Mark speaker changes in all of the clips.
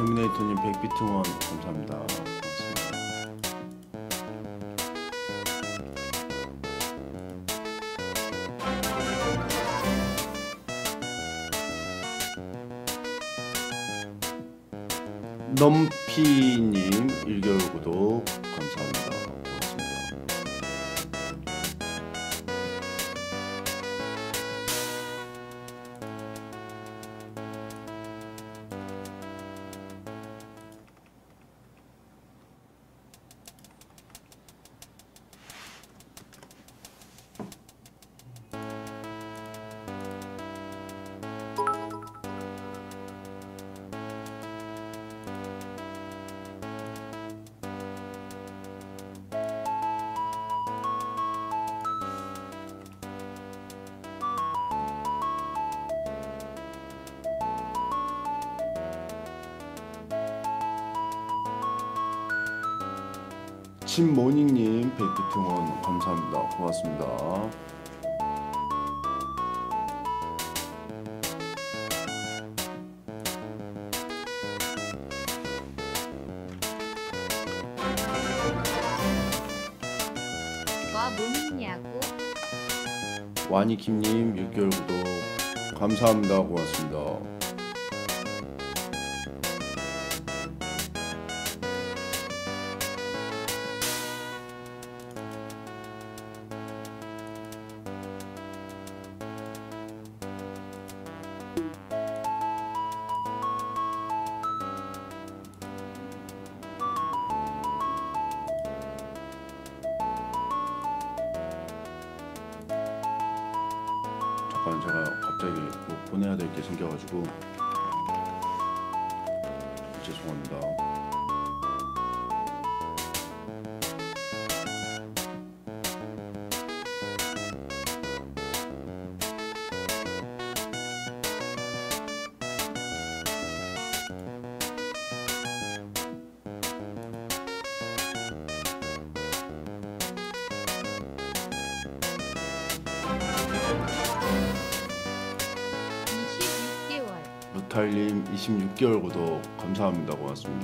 Speaker 1: 터미네이터님 100비트 원 감사합니다. 고맙습니다. 넘피님 1개월 구독 감사합니다. 고맙습니다. 진모닝님 100비트 원 감사합니다. 고맙습니다.
Speaker 2: 와 모닝냐고.
Speaker 1: 와니킴님 6개월 구독 감사합니다. 고맙습니다. 잠깐 제가 갑자기 뭐 보내야 될 게 생겨가지고 죄송합니다. 루탈님 26개월 구독 감사합니다. 고맙습니다.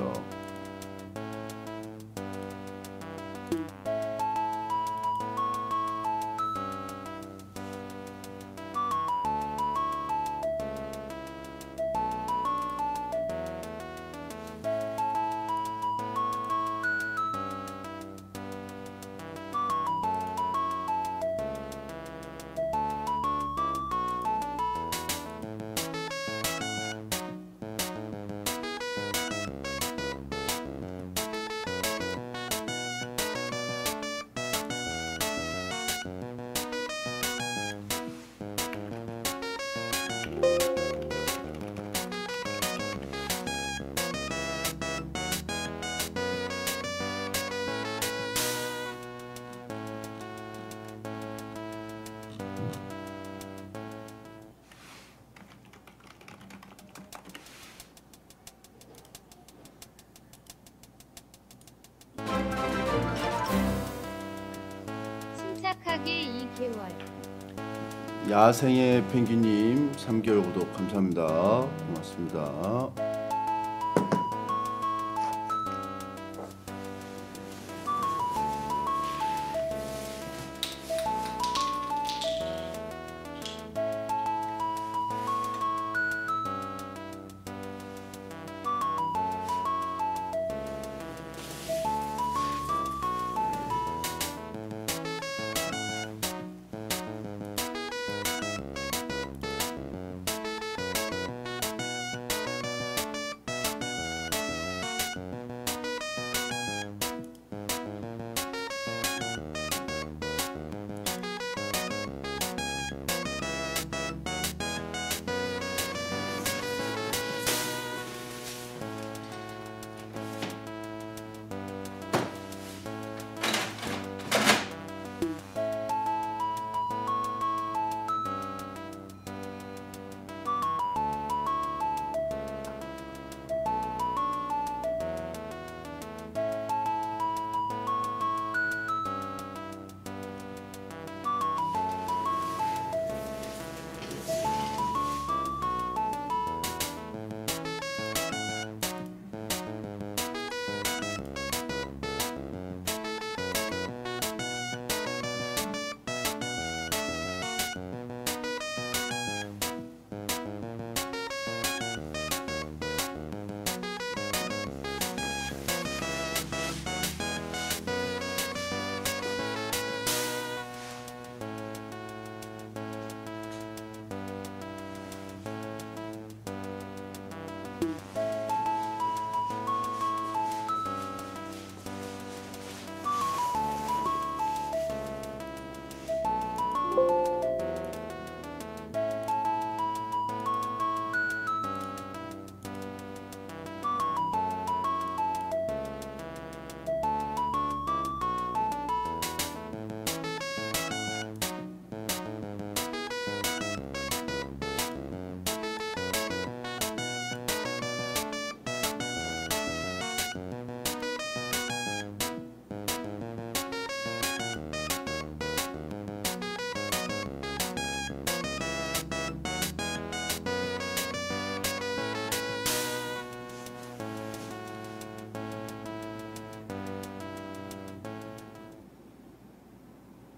Speaker 2: 침착하게 2개월.
Speaker 1: 야생의 펭귄님 3개월 구독 감사합니다. 고맙습니다.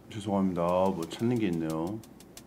Speaker 1: 죄송합니다. 뭐 찾는 게 있네요.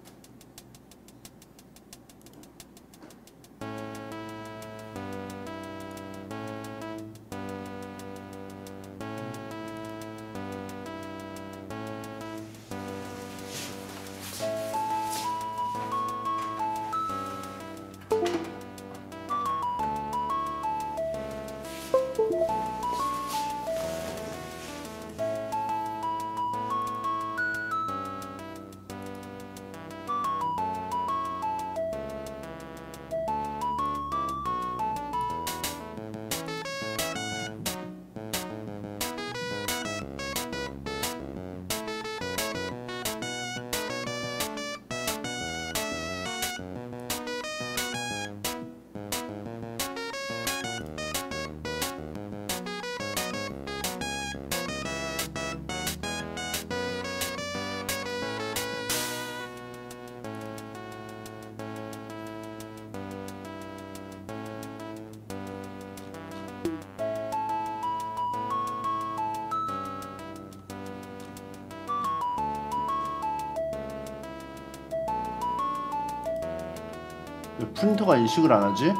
Speaker 1: 왜 프린터가 인식을 안 하지?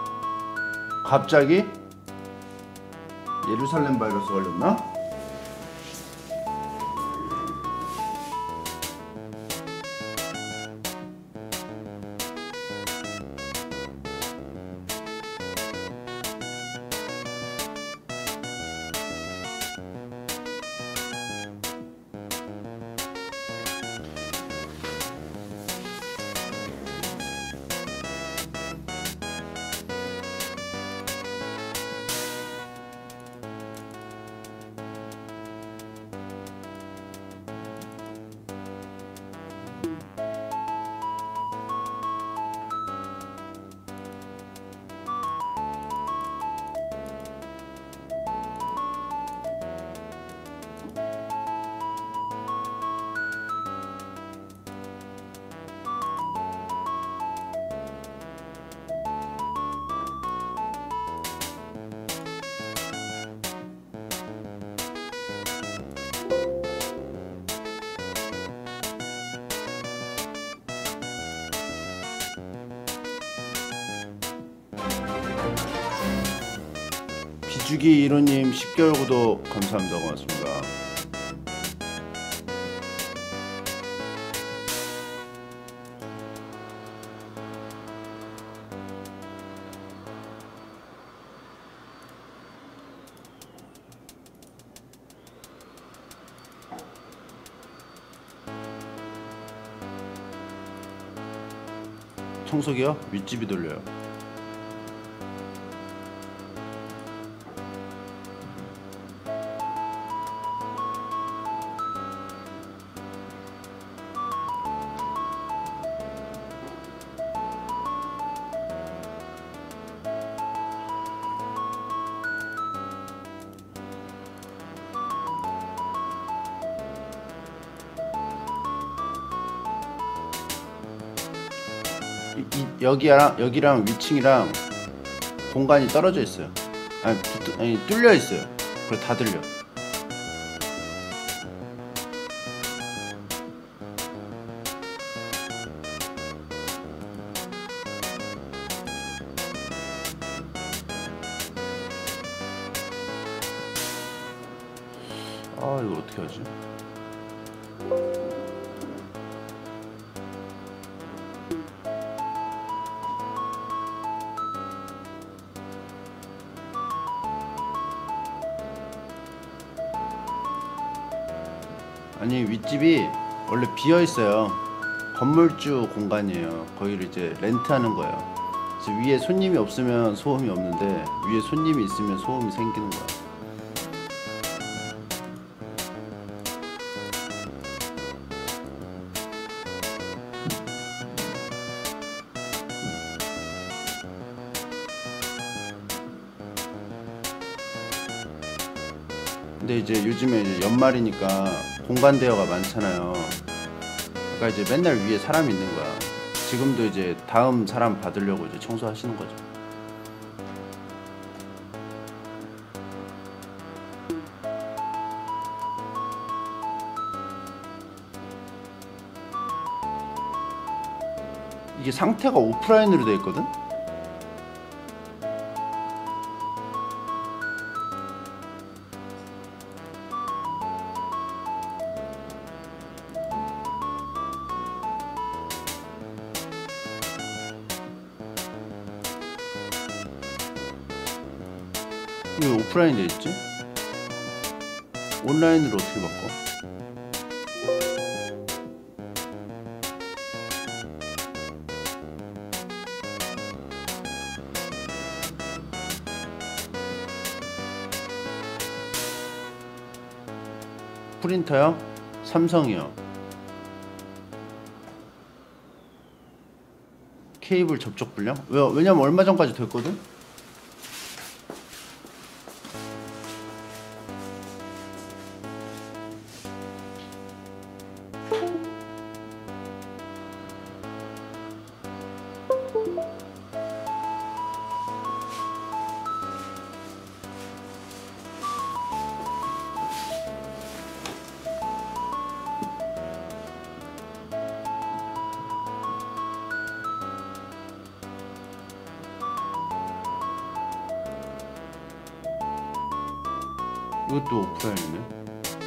Speaker 1: 갑자기? 예루살렘 바이러스 걸렸나? 비주기 1호님 10개월 구독 감사합니다. 고맙습니다. 청소기요? 윗집이 돌려요. 여기랑 위층이랑 공간이 떨어져 있어요. 아니 뚫려 있어요. 그래 다 들려. 아 이걸 어떻게 하지? 아니 윗집이 원래 비어있어요. 건물주 공간이에요. 거기를 이제 렌트하는 거예요. 그래서 위에 손님이 없으면 소음이 없는데 위에 손님이 있으면 소음이 생기는 거야. 근데 이제 요즘에 이제 연말이니까 공간 대여가 많잖아요. 그러니까 이제 맨날 위에 사람이 있는 거야. 지금도 이제 다음 사람 받으려고 이제 청소하시는 거죠. 이게 상태가 오프라인으로 되어 있거든? 왜 오프라인 되어 있지? 온라인으로 어떻게 바꿔? 프린터요? 삼성이요. 케이블 접촉 불량? 왜냐면 얼마 전까지 됐거든? 이것도 오프라인이네.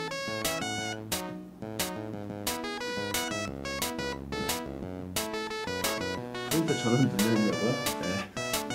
Speaker 1: 프린터 전원 눌렸냐고요? 네.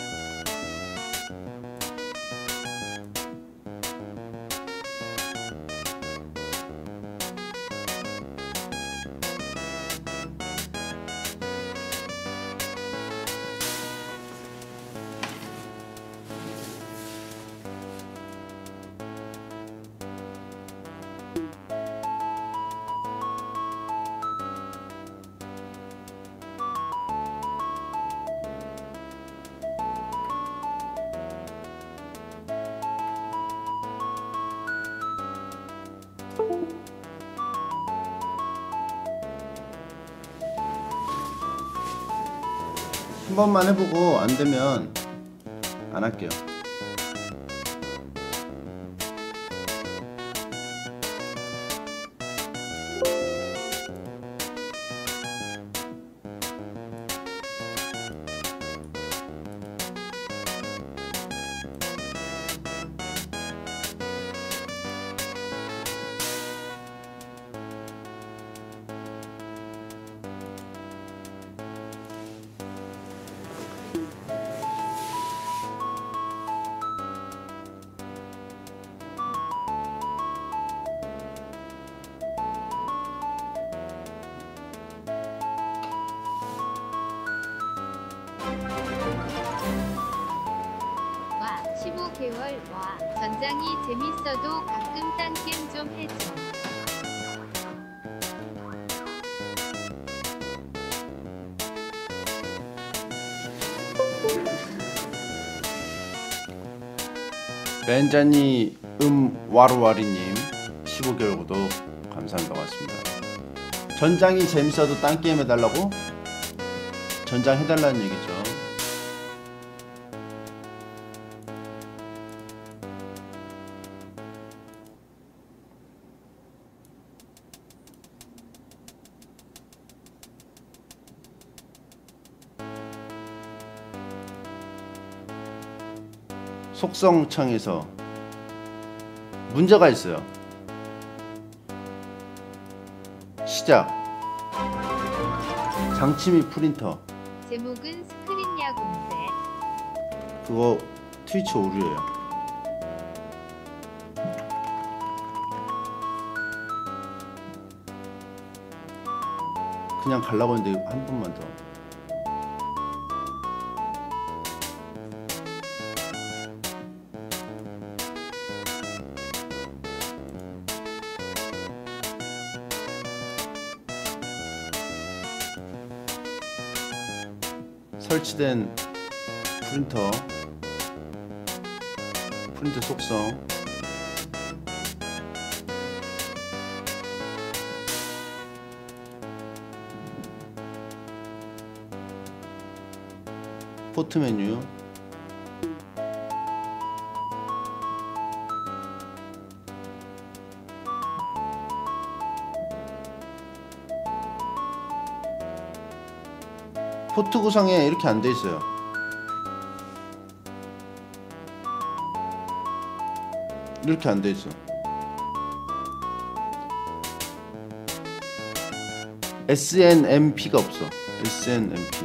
Speaker 1: 한 번만 해보고 안 되면 안 할게요.
Speaker 2: 와 15개월. 와 전장이 재밌어도 가끔 딴 게임 좀 해줘.
Speaker 1: 벤자니 와루와리님 15개월 구독 감사합니다. 고맙습니다. 전장이 재밌어도 딴 게임 해달라고? 전장 해달라는 얘기죠. 속성창에서 문제가 있어요. 시작. 장치 및 프린터.
Speaker 2: 제목은 스크린 야구인데.
Speaker 1: 그거 트위치 오류예요. 그냥 가려고 했는데 한 번만 더. 설치된 프린터 속성 포트 메뉴 포트 구성에 이렇게 안 돼 있어요. 이렇게 안 돼 있어. SNMP가 없어. SNMP.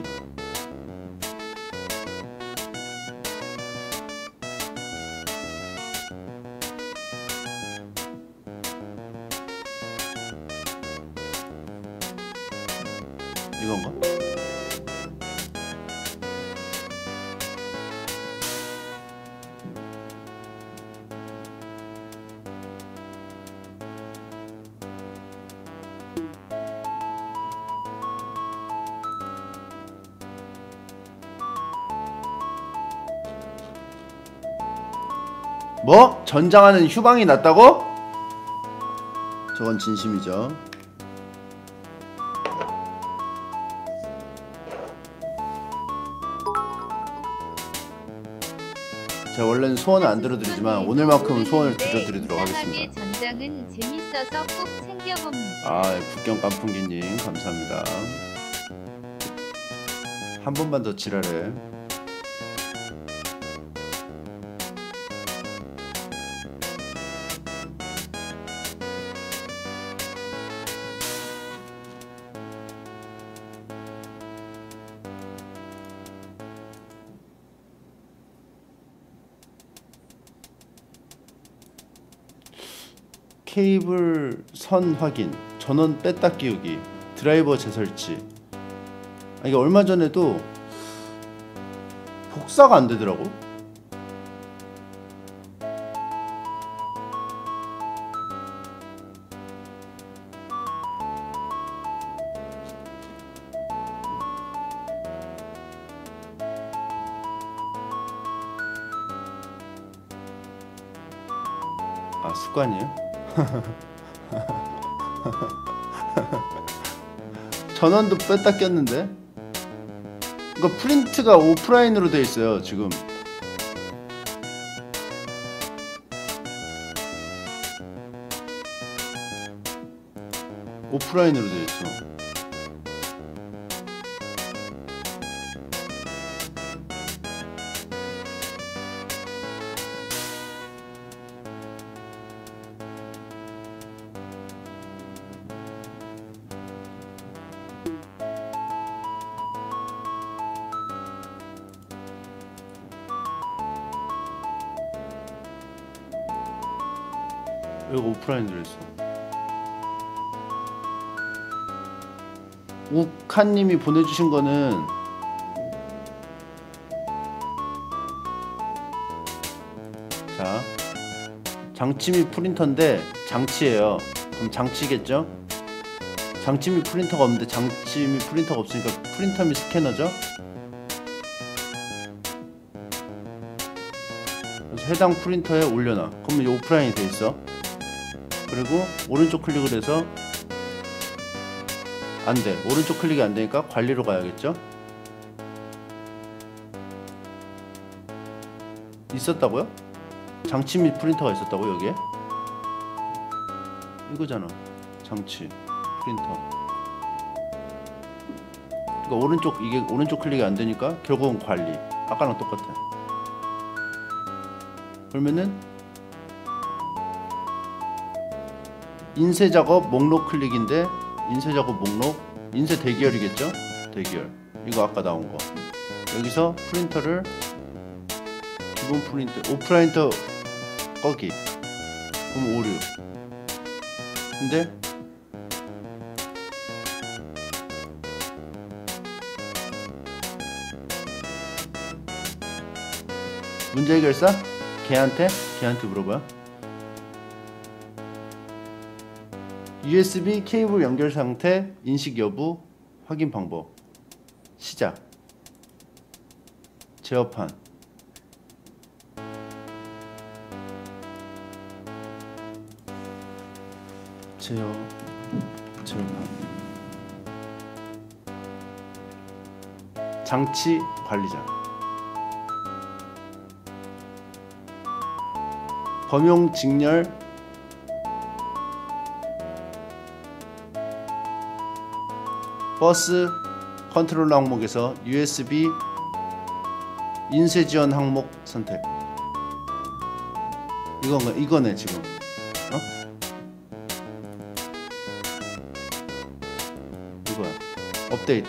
Speaker 1: 이건가? 뭐? 전장하는 휴방이 낫다고? 저건 진심이죠. 제가 원래는 소원을 안 들어드리지만 오늘만큼은 소원을 들어드리도록 하겠습니다.
Speaker 2: 전장은 재밌어서 꼭 챙겨봅니다.
Speaker 1: 아, 북경 깐풍기님 감사합니다. 한 번만 더 지랄해. 케이블 선 확인, 전원 뺐다 끼우기, 드라이버 재설치. 이게 얼마 전에도 복사가 안 되더라고. 아, 습관이에요? 전원도 뺐다 꼈는데? 이거 프린트가 오프라인으로 돼 있어요 지금. 오프라인으로 돼 있어. 여기 오프라인 들어있어. 우칸님이 보내주신 거는 자, 장치 및 프린터인데 장치예요. 그럼 장치겠죠? 장치 및 프린터가 없는데 장치 및 프린터가 없으니까 프린터 및 스캐너죠? 그래서 해당 프린터에 올려놔. 그러면 이 오프라인이 돼 있어. 그리고 오른쪽 클릭을 해서 안돼. 오른쪽 클릭이 안되니까 관리로 가야겠죠. 있었다고요? 장치 및 프린터가 있었다고 여기에? 이거잖아. 장치 프린터. 그러니까 오른쪽, 이게 오른쪽 클릭이 안되니까 결국은 관리. 아까랑 똑같아. 그러면은 인쇄 작업 목록 클릭인데, 인쇄 작업 목록, 인쇄 대기열이겠죠? 대기열. 이거 아까 나온 거. 여기서 프린터를 기본 프린터, 오프라인터 꺼기. 그럼 오류. 근데 문제 해결사? 걔한테 물어봐요. USB 케이블 연결 상태, 인식 여부, 확인 방법. 시작. 제어판. 제어판. 장치 관리자. 범용 직렬. 버스 컨트롤러 항목에서 USB 인쇄 지원 항목 선택. 이거네 지금. 이거야. 업데이트.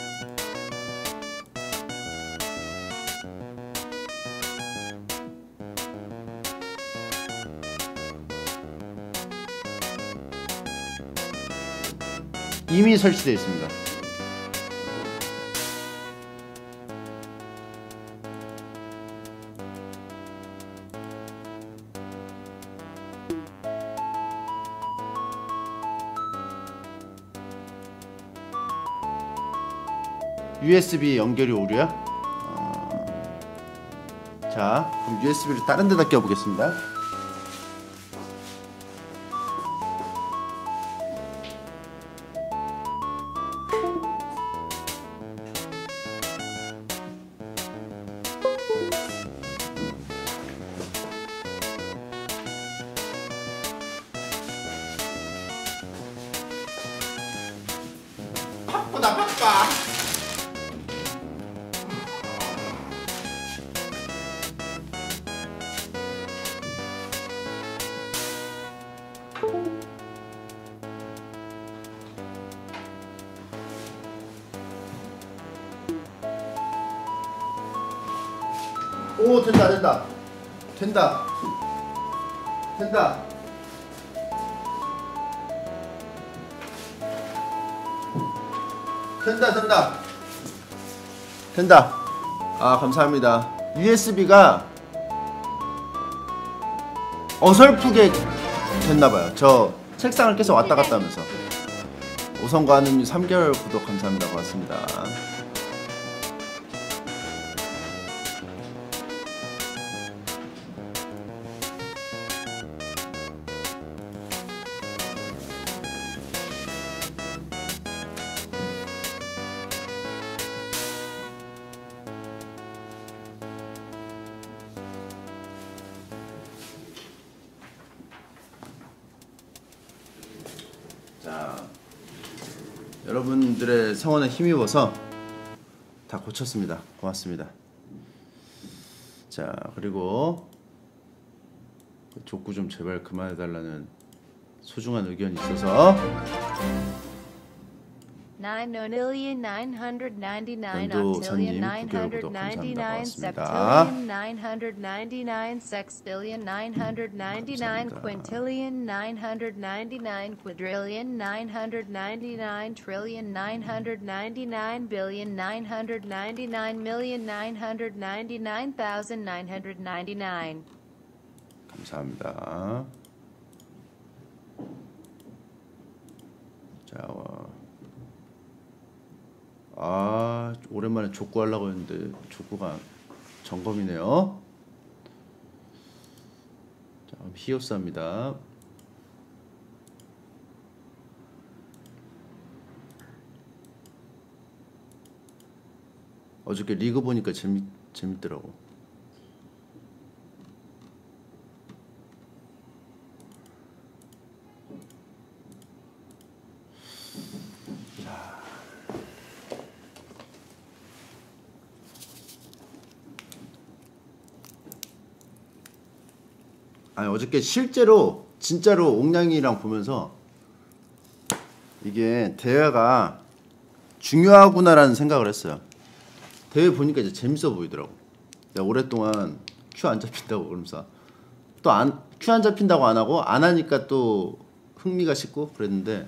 Speaker 1: 이미 설치되어 있습니다. USB 연결이 오류야? 자, 그럼 USB를 다른 데다 껴보겠습니다. 바쁘다 바빠. 오, 된다. 된다. 된다. 아, 감사합니다. USB가 어설프게 됐나봐요. 저 책상을 계속 왔다 갔다 하면서. 오성과는 3개월 구독 감사합니다. 고맙습니다. 자, 여러분들의 성원에 힘입어서 다 고쳤습니다. 고맙습니다. 자, 그리고 족구 좀 제발 그만해달라는 소중한 의견이 있어서
Speaker 3: 9,999
Speaker 1: 연두선님 9개월 구독 감사합니다. 고맙습니다.
Speaker 3: 999 sextillion 999 quintillion 999 quadrillion 999 trillion 999 billion 999 million 999,999
Speaker 1: 감사합니다. 자, 오랜만에 족구 하려고 했는데 족구가 점검이네요. 자, 히오스입니다. 어저께 리그 보니까 재밌더라고. 아니, 어저께 실제로 진짜로 옥냥이랑 보면서 이게 대회가 중요하구나라는 생각을 했어요. 대회 보니까 이제 재밌어 보이더라고. 내가 오랫동안 큐 안 잡힌다고 그러면서 또 큐 안 잡힌다고 안 하고 안 하니까 또 흥미가 식고 그랬는데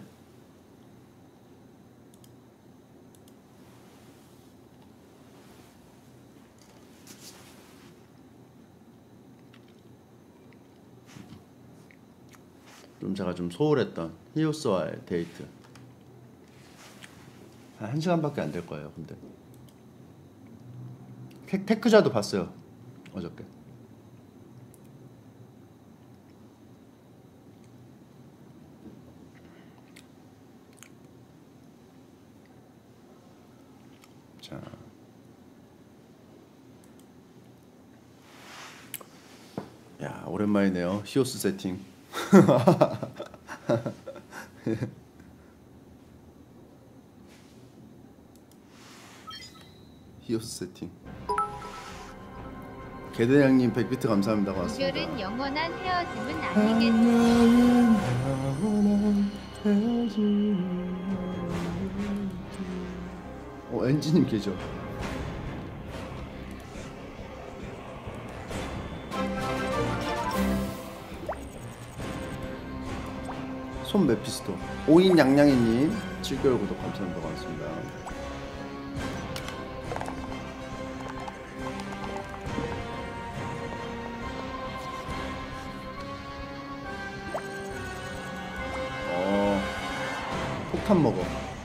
Speaker 1: 좀 제가 좀 소홀했던 히오스와의 데이트 한 1시간밖에 안 될 거예요. 근데 테크자도 봤어요 어저께. 자, 야, 오랜만이네요 히오스 세팅. 히오스 세팅. 개대장님 100비트 감사합니다. 고맙습니다.
Speaker 2: 이별은 영원한 헤어짐은 아니겠지.
Speaker 1: 엔지님 계죠. 손 메피스토. 오인 양양이님 7개월 구독 감사합니다. 고맙습니다. 폭탄 먹어.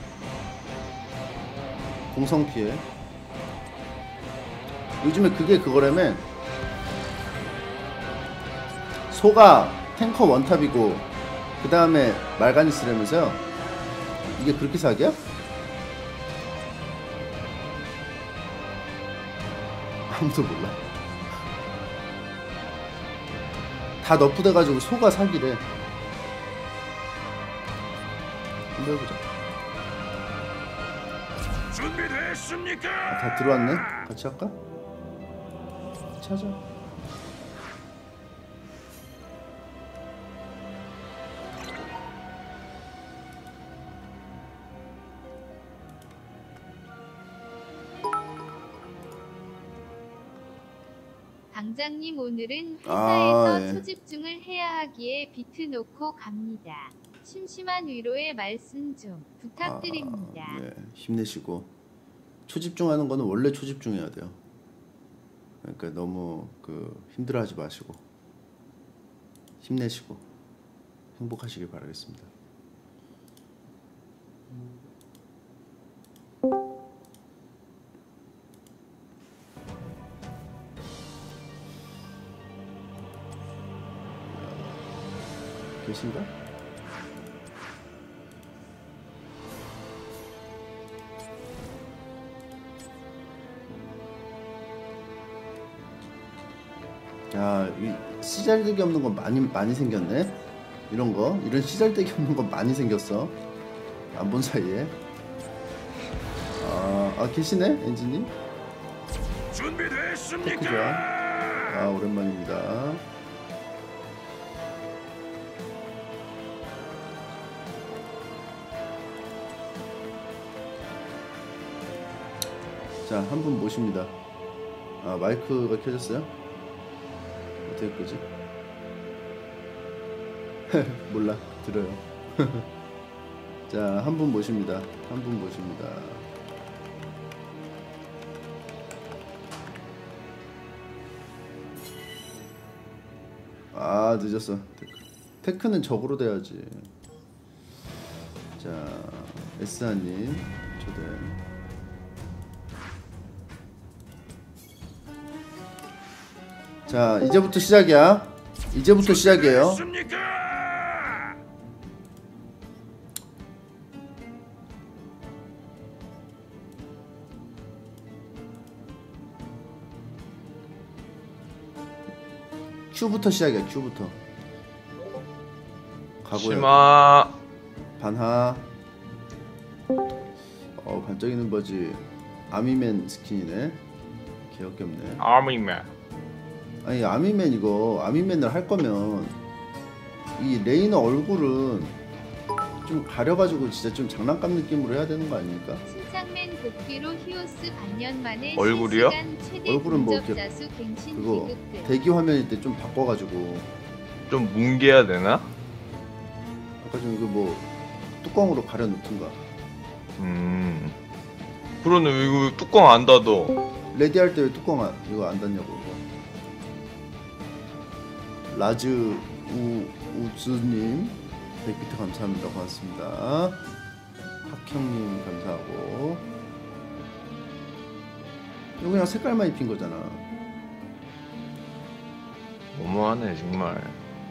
Speaker 1: 공성 피해. 요즘에 그게 그거라며. 소가 탱커 원탑이고 그 다음에 말가니스라면서요. 이게 그렇게 사기야? 아무도 몰라. 다 너프돼가지고 소가 사기래. 한번 해보자.
Speaker 4: 준비됐습니까?
Speaker 1: 다 들어왔네? 같이 할까? 같이 하자.
Speaker 2: 방장님 오늘은 회사에서
Speaker 1: 예.
Speaker 2: 초집중을 해야 하기에 비트 놓고 갑니다. 심심한 위로의 말씀 좀 부탁드립니다.
Speaker 1: 네, 힘내시고. 초집중하는 거는 원래 초집중해야 돼요. 그러니까 너무 힘들어하지 마시고 힘내시고 행복하시길 바라겠습니다. 계신가? 야, 이 씨잘데기 없는 건 많이 생겼네. 이런 씨잘데기 없는 건 많이 생겼어. 안 본 사이에. 계시네, 엔지님.
Speaker 4: 준비됐습니까?
Speaker 1: 테크 좋아. 오랜만입니다. 자, 한 분 모십니다. 마이크가 켜졌어요? 어떻게 끄지? 몰라, 들어요. 자, 한 분 모십니다. 한 분 모십니다. 늦었어. 테크는 적으로 돼야지. 자, 에스아님 초대. 자, 이제부터 시작이야. 이제부터 시작이에요. Q부터 시작이야. Q부터. 가고요.
Speaker 5: 심화
Speaker 1: 반하. 반짝이는 버지. 아미맨 스킨이네. 개역겹네.
Speaker 5: 아미맨.
Speaker 1: 아니, 아미맨 아미맨을 할 거면 이 레이너 얼굴은 좀 가려가지고 진짜 좀 장난감 느낌으로 해야 되는 거 아닙니까?
Speaker 2: 신상맨 복귀로 히오스 반년 만에
Speaker 5: 얼굴이요?
Speaker 2: 실시간 최대
Speaker 1: 얼굴은 뭐
Speaker 2: 근접
Speaker 1: 이렇게
Speaker 2: 자수 갱신
Speaker 1: 그거
Speaker 2: 비극들.
Speaker 1: 대기 화면일 때 좀 바꿔가지고
Speaker 5: 좀 뭉개야 되나?
Speaker 1: 아까 좀 이거 뭐 뚜껑으로 가려 놓든가.
Speaker 5: 그러네. 이거 뚜껑 안 닫어.
Speaker 1: 레디 할 때 왜 뚜껑 이거 안 닫냐고. 이거. 라즈 우즈님 100비트 감사합니다. 고맙습니다. 학형님 감사하고. 이거 그냥 색깔만 입힌 거잖아.
Speaker 5: 너무하네 정말.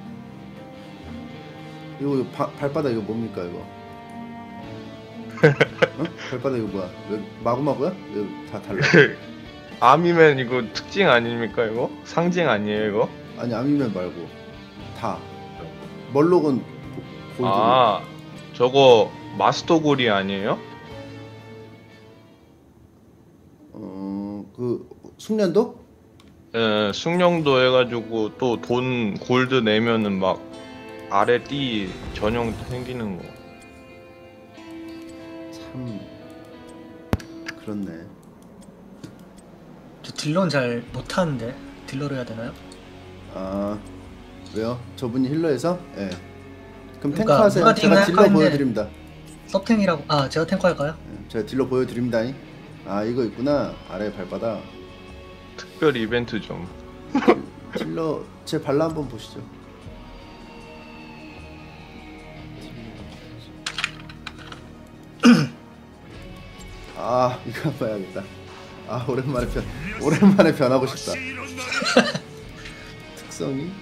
Speaker 1: 이거 발바닥 이거 뭡니까 이거? 발바닥 이거 뭐야? 왜 마구마구야? 이거 다 달라.
Speaker 5: 아미맨 이거 특징 아닙니까 이거? 상징 아니에요 이거?
Speaker 1: 아니, 아미맨 말고 다. 멀록은 골드.
Speaker 5: 저거 마스터 골이 아니에요?
Speaker 1: 그 숙련도?
Speaker 5: 예, 숙련도 해가지고 또 돈 골드 내면은 막 아래 띠 전용 생기는 거.
Speaker 1: 참 그렇네.
Speaker 6: 저 딜러는 잘 못하는데 딜러로 해야 되나요?
Speaker 1: 아 왜요? 저분이 힐러에서? 예. 그럼
Speaker 6: 그러니까
Speaker 1: 탱커 하세요.
Speaker 6: 누가
Speaker 1: 제가
Speaker 6: 딜러
Speaker 1: 딜러
Speaker 6: 할까
Speaker 1: 보여드립니다.
Speaker 6: 서탱이라고. 아 제가 탱커 할까요?
Speaker 1: 예, 제가 딜러 보여드립니다. 아 이거 있구나. 아래 발바닥.
Speaker 5: 특별 이벤트 좀.
Speaker 1: 딜러 제 발라 한번 보시죠. 아 이거 한번 해야겠다. 아 오랜만에 변하고 싶다. 특성이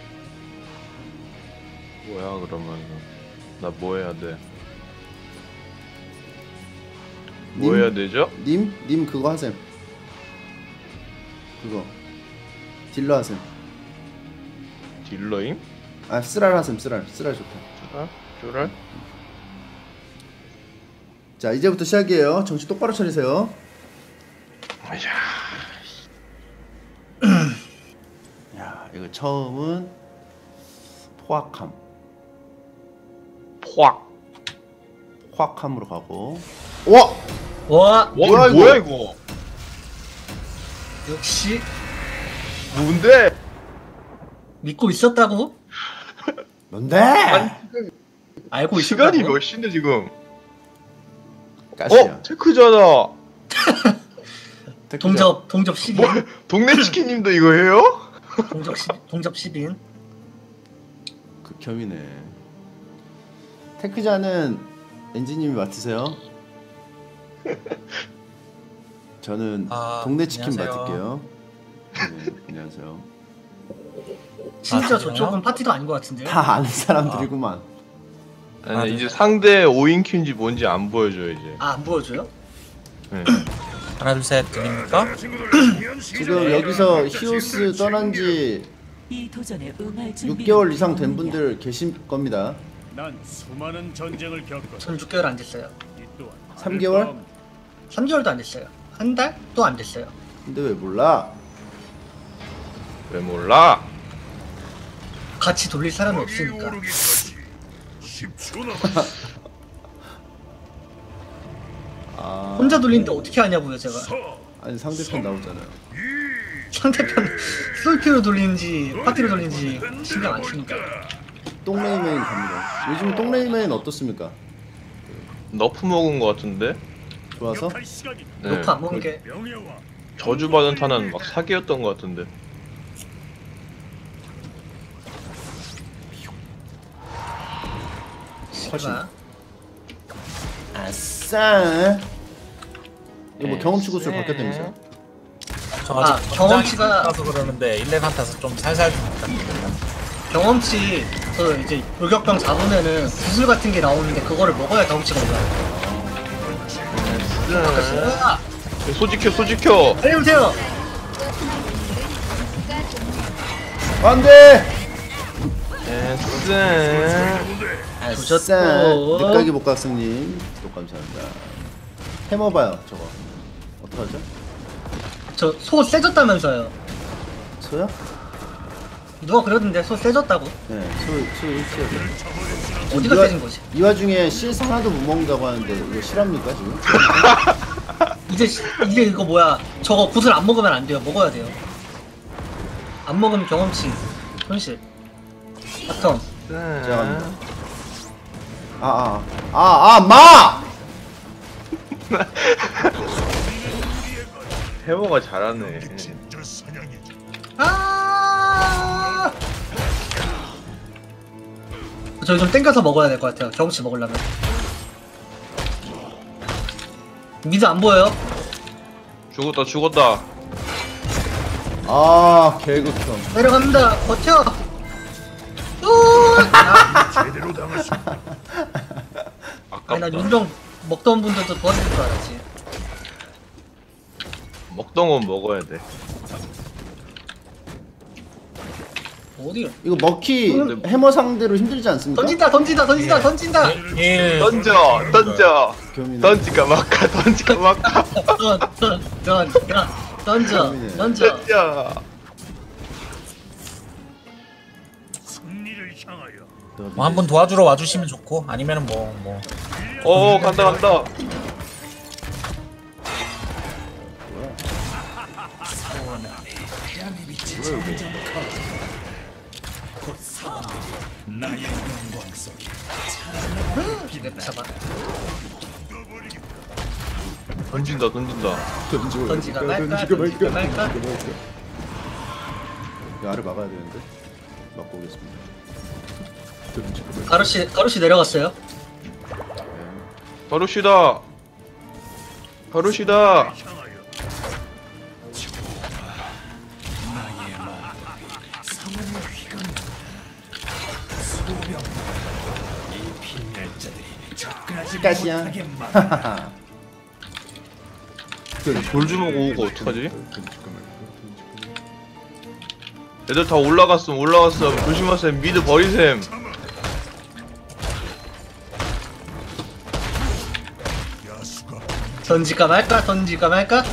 Speaker 5: 뭐야 그러면 나 뭐 해야 돼? 뭐 해야 되죠?
Speaker 1: 님 그거 하셈. 그거 딜러 하셈.
Speaker 5: 딜러임?
Speaker 1: 아 쓰랄 하셈. 쓰랄 좋다.
Speaker 5: 쭈랄?
Speaker 1: 자 이제부터 시작이에요. 정신 똑바로 차리세요. 야 이거 처음은 포악함. 포악함으로 가고. 와
Speaker 6: 와
Speaker 5: 와 뭐야 이거?
Speaker 6: 역시
Speaker 5: 뭔데?
Speaker 6: 믿고 있었다고?
Speaker 1: 뭔데?
Speaker 6: 알고
Speaker 5: 시간이
Speaker 6: 있었다고?
Speaker 5: 몇 시인데 지금?
Speaker 1: 가시야.
Speaker 5: 테크잖아.
Speaker 6: 동접 10인.
Speaker 5: 뭐 동네 치킨님도 이거 해요?
Speaker 6: 동접 10인.
Speaker 1: 극혐이네. 테크자는 엔지님이 맡으세요. 저는 동네 치킨
Speaker 7: 안녕하세요.
Speaker 1: 맡을게요. 네, 안녕하세요.
Speaker 6: 진짜
Speaker 7: 그래요?
Speaker 6: 저쪽은 파티도 아닌 것 같은데요?
Speaker 1: 다 아는 사람들이구만.
Speaker 5: 아니 이제 상대 5인 큐인지 뭔지 안 보여줘 이제.
Speaker 6: 아 안 보여줘요?
Speaker 5: 네.
Speaker 7: 하나 둘 셋 들립니까?
Speaker 1: 지금 여기서 히오스 떠난 지
Speaker 8: 이 도전에 응할 준비
Speaker 1: 6개월 이상 된 분들 계실 겁니다.
Speaker 4: 난 수많은 전쟁을 겪었다.
Speaker 6: 전 6개월 안 됐어요.
Speaker 4: 이 또한
Speaker 1: 3개월?
Speaker 6: 3개월도 안 됐어요. 한 달? 또 안 됐어요.
Speaker 1: 근데 왜 몰라?
Speaker 5: 왜 몰라?
Speaker 6: 같이 돌릴 사람이 없으니까.
Speaker 4: 오르기까지 10초 남았어.
Speaker 1: 아,
Speaker 6: 혼자 돌리는데 어떻게 하냐고요 제가.
Speaker 1: 아니 상대편 나오잖아요.
Speaker 6: 상대편 솔키로 돌리는지 파티로 돌리는지 신경 안 쓰니까.
Speaker 1: 똥레이맨 갑니다. 요즘 똥레이맨 어떻습니까?
Speaker 5: 너프 먹은 거 같은데?
Speaker 1: 좋아서?
Speaker 4: 할 시간이다.
Speaker 5: 네.
Speaker 6: 노프 안 먹는 게
Speaker 4: 명예와
Speaker 5: 저주받은 탄은 막 사기였던 거 같은데.
Speaker 6: 싫어.
Speaker 1: 아싸. 이거 뭐
Speaker 5: 네.
Speaker 1: 경험치 구슬 바뀌었다면서요?
Speaker 7: 저 아직
Speaker 6: 경험치가-
Speaker 7: 경험치가 그러는데 1레 같아서 좀 살살 부탁드립니다.
Speaker 6: 경험치 그 이제 돌격병 잡으면은 구슬 같은 게 나오는데 그거를 먹어야 경험치가 올라요. 아,
Speaker 5: 소지켜.
Speaker 6: 빨리 오세요.
Speaker 1: 안돼.
Speaker 5: 에스.
Speaker 1: 아싸.
Speaker 6: 보셨고.
Speaker 1: 늦가기 복각승님 또 감사합니다. 해먹어봐요 저거. 어떡하죠?
Speaker 6: 저 소 세졌다면서요.
Speaker 1: 소요?
Speaker 6: 누가 그러던데 소 세졌다고?
Speaker 1: 네. 소 일치요.
Speaker 6: 어디가 세진 거지?
Speaker 1: 이 와중에 CS 하나도 못 먹는다고 하는데 이거 실합니까 지금?
Speaker 6: 이제 이거 뭐야? 저거 구슬 안 먹으면 안 돼요. 먹어야 돼요. 안 먹으면 경험치 손실. 바텀.
Speaker 1: 제가 갑니다. 마!
Speaker 5: 해머가 잘하네.
Speaker 4: 진짜 사냥이지.
Speaker 6: 아! 저기 좀 땡겨서 먹어야 될 것 같아요. 경험치 먹으려면. 미드 안 보여요?
Speaker 5: 죽었다.
Speaker 1: 아 개극혐.
Speaker 6: 내려갑니다. 버텨.
Speaker 4: 제대로 당했어.
Speaker 6: 아니 나
Speaker 5: 아깝다.
Speaker 6: 윤정 먹던 분들도 도와줄 줄 알았지.
Speaker 5: 먹던 건 먹어야 돼.
Speaker 6: 어디요?
Speaker 1: 이거 먹기 해머 상대로 힘들지 않습니까?
Speaker 6: 던진다.
Speaker 7: 예.
Speaker 5: 던져.
Speaker 1: 겸이네.
Speaker 5: 던지까 막까.
Speaker 6: 던. 던져 던져.
Speaker 5: 야.
Speaker 4: 승리를 향하여
Speaker 7: 뭐 한 분 도와주러 와주시면 좋고 아니면은 뭐
Speaker 5: 간다 간다.
Speaker 6: 내 잡아.
Speaker 5: 던진다.
Speaker 6: 던지가 말까 던지가 말까.
Speaker 1: 이 알을 막아야 되는데. 막고 오겠습니다.
Speaker 6: 가루씨 내려갔어요.
Speaker 5: 가루시다.
Speaker 4: 향하여
Speaker 1: 가시야.
Speaker 5: 돌 주먹 오고 어떡하지? 애들 다 올라갔음. 조심하셈. 미드 버리셈.
Speaker 4: 야수가
Speaker 6: 던질까 말까.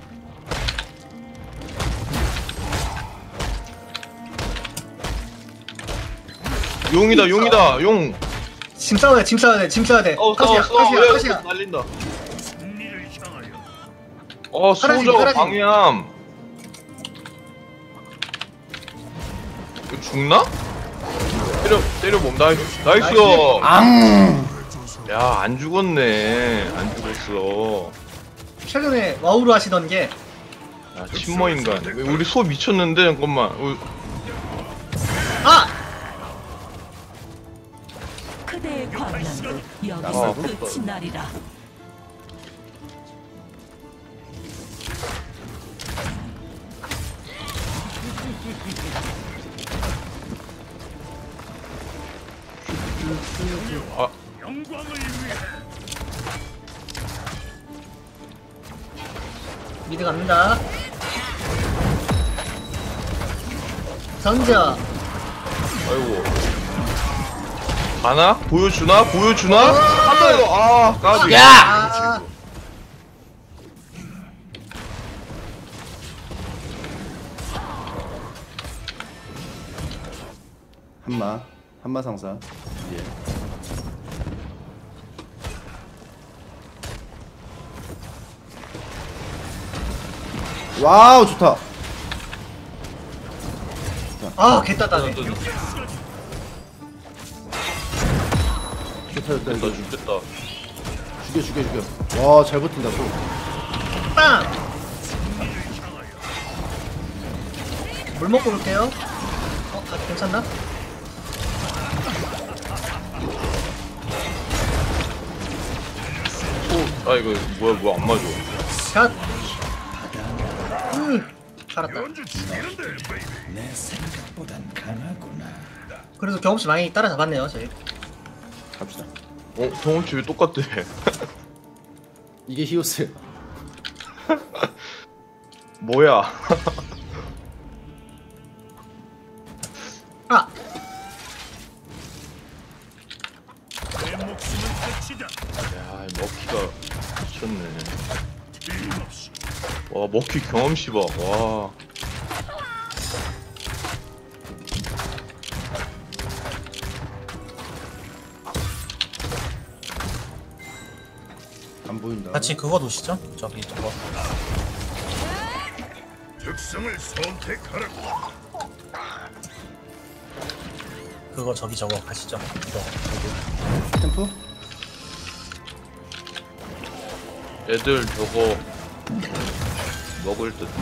Speaker 5: 용이다. 용.
Speaker 6: 짐 싸워야 돼. 가시야.
Speaker 5: 날린다.
Speaker 4: 승리를 향하여
Speaker 5: 수호자가
Speaker 6: 사라짐.
Speaker 5: 방해함. 이거 죽나? 때려봄. 나이스. 야, 안 죽었네. 안 죽었어.
Speaker 6: 최근에 와우로 하시던 게
Speaker 5: 야, 침머 인간. 우리 소 미쳤는데, 잠깐만.
Speaker 8: 그대의 광란도
Speaker 5: 아,
Speaker 8: 여기서 끝이 나리라.
Speaker 4: 영광을 위해
Speaker 6: 미드 갑니다. 던져.
Speaker 5: 아이고. 가나? 보여주나? 한번 이거. 까비.
Speaker 6: 아,
Speaker 1: 한마 상사. 예. 와우 좋다.
Speaker 6: 개따다네.
Speaker 1: 좋다.
Speaker 5: 죽겠다.
Speaker 1: 죽여. 와 잘 버틴다 또.
Speaker 6: 빵. 물 먹고 올게요. 괜찮나?
Speaker 5: 이거 뭐야 안 맞아.
Speaker 6: 샷. 살았다.
Speaker 4: 언제 죽이는데 베이비.
Speaker 6: 그래도 경험치 많이 따라잡았네요 저희.
Speaker 1: 갑시다.
Speaker 5: 경험치 왜 똑같대?
Speaker 1: 이게 히오스예요.
Speaker 5: 뭐야?
Speaker 4: 내 목숨은 끝이다.
Speaker 5: 야, 먹기가 미쳤네.
Speaker 4: 틀림없이
Speaker 5: 와, 먹기 경험치 봐. 와.
Speaker 1: 안 보인다.
Speaker 7: 같이 그거 놓으시죠? 저기 저거
Speaker 4: 특성을 선택하라고.
Speaker 7: 그거 저기 저거 가시죠. 이거
Speaker 1: 템프?
Speaker 5: 애들 저거 먹을 듯.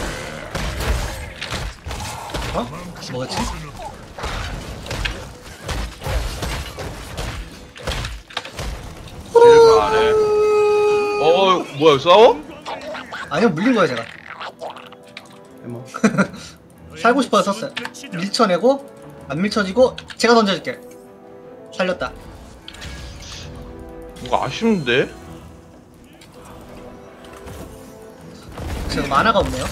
Speaker 6: 뭐였지?
Speaker 5: 일가 아래. 뭐야, 싸워?
Speaker 6: 아니요 물린 거예요 제가.
Speaker 1: 해머.
Speaker 6: 살고 싶어서 썼어요. 밀쳐내고 안 밀쳐지고 제가 던져줄게. 살렸다.
Speaker 5: 뭔가 아쉬운데?
Speaker 6: 지금 만화가 없네요.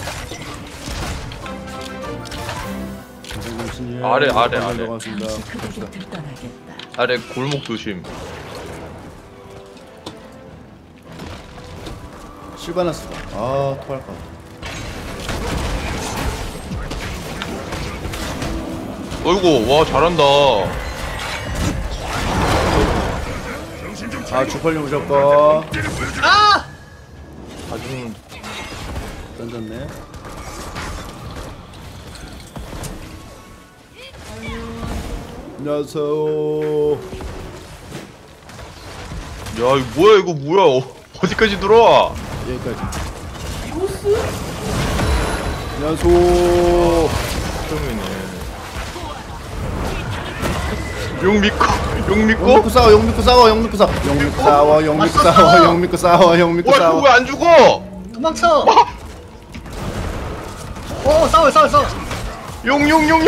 Speaker 5: 아래.
Speaker 1: 반갑습니다.
Speaker 8: 그대를 떠나겠다.
Speaker 5: 아래 골목 조심.
Speaker 1: 실바나스다. 토할 것 같아.
Speaker 5: 어이구 와 잘한다.
Speaker 1: 아 주펄님 오셨고.
Speaker 6: 아!
Speaker 5: 다 죽는.
Speaker 1: 던졌네. 안녕하세요.
Speaker 5: 야 이거 뭐야 어디까지 들어와?
Speaker 1: 여기까지. 안녕하세요.
Speaker 5: 처음이네. 용 믿고
Speaker 1: 용미쿠 싸워, 용미쿠 싸워, 용미쿠 싸워, 용미쿠 싸워, 용미쿠 싸워, 용미쿠 싸워, 용미쿠
Speaker 5: 와 이거
Speaker 1: 싸워.
Speaker 5: 왜 안 죽어?
Speaker 6: 도망쳐! 싸워!
Speaker 5: 용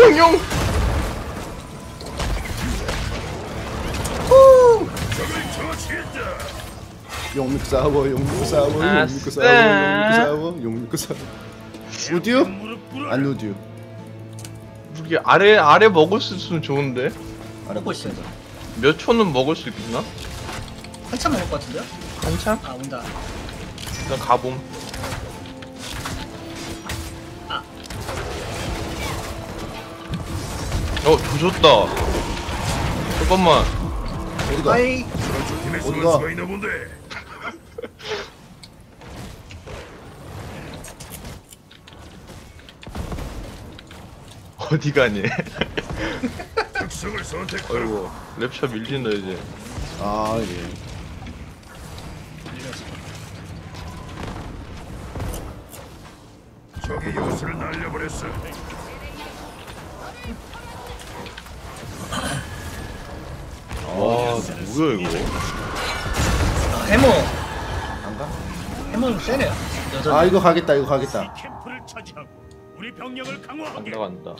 Speaker 1: 용미쿠 싸워, 용미쿠 싸워, 용미쿠
Speaker 5: 아싸.
Speaker 1: 싸워, 용미쿠 싸워. 우디오? 안 우디오.
Speaker 5: 이게 아래 먹을 수 있으면 좋은데.
Speaker 6: 먹고 있어요.
Speaker 5: 몇 초는 먹을 수 있나?
Speaker 6: 한참 먹을 것 같은데요?
Speaker 5: 한참?
Speaker 6: 아, 온다.
Speaker 5: 일단 가봄.
Speaker 6: 아.
Speaker 5: 조졌다. 잠깐만.
Speaker 1: 어디가?
Speaker 6: 아이,
Speaker 4: 팀에
Speaker 1: 어디가?
Speaker 4: 숨을 수가 있나 본데.
Speaker 5: 어디 가니?
Speaker 4: 특성을 선택하라.
Speaker 5: 아이고 랩차 밀린다 이제.
Speaker 1: 아 예.
Speaker 4: 적의 요술을 날려버렸어.
Speaker 5: 와 뭐야 이거?
Speaker 6: 해머.
Speaker 1: 안 가?
Speaker 6: 해머는 세네요. 여전히.
Speaker 1: 아 이거 가겠다, 이거 가겠다.
Speaker 4: 캠프를 차지하고 우리 병력을 강화하게.
Speaker 5: 간다.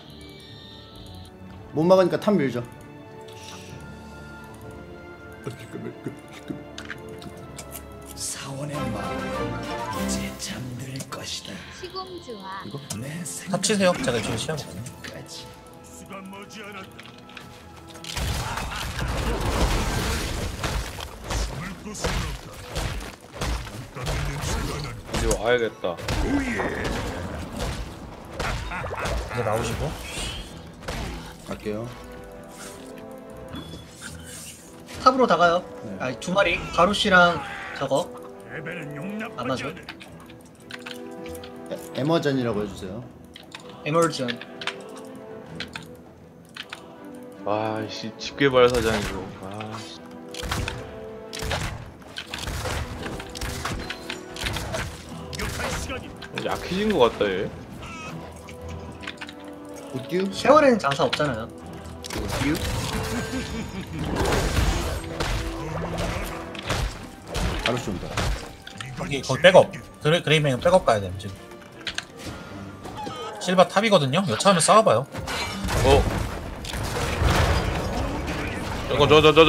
Speaker 1: 못 막으니까 탑 밀죠.
Speaker 8: 사원의 마음 이제 잠들 것이다.
Speaker 2: 시공주와
Speaker 7: 합치세요. 제가 지금 시작했거든요.
Speaker 4: 수가 머지않았다. 숨을 곳은 없다. 깜깜이는 시간은
Speaker 5: 이제 와야겠다.
Speaker 7: 이제 나오시고.
Speaker 1: 갈게요.
Speaker 6: 탑으로 다가요.
Speaker 1: 네.
Speaker 6: 아, 두 마리. 가루씨랑 저거.
Speaker 4: 레벨은 용납하지
Speaker 6: 아마존.
Speaker 4: 않을.
Speaker 1: 에머전이라고 해주세요.
Speaker 6: 에멀전.
Speaker 5: 아씨 집게발 사장이고. 아씨.
Speaker 4: 공격할 시간이.
Speaker 5: 약해진 것 같다 얘.
Speaker 1: 우디오?
Speaker 6: 세월에는 장사 없잖아요.
Speaker 1: 우디오? 바로 쏜다.
Speaker 7: 거기 백업. 그레이맨은 백업 가야 돼 지금. 실바 탑이거든요. 여차하면 싸워봐요.
Speaker 5: 잠깐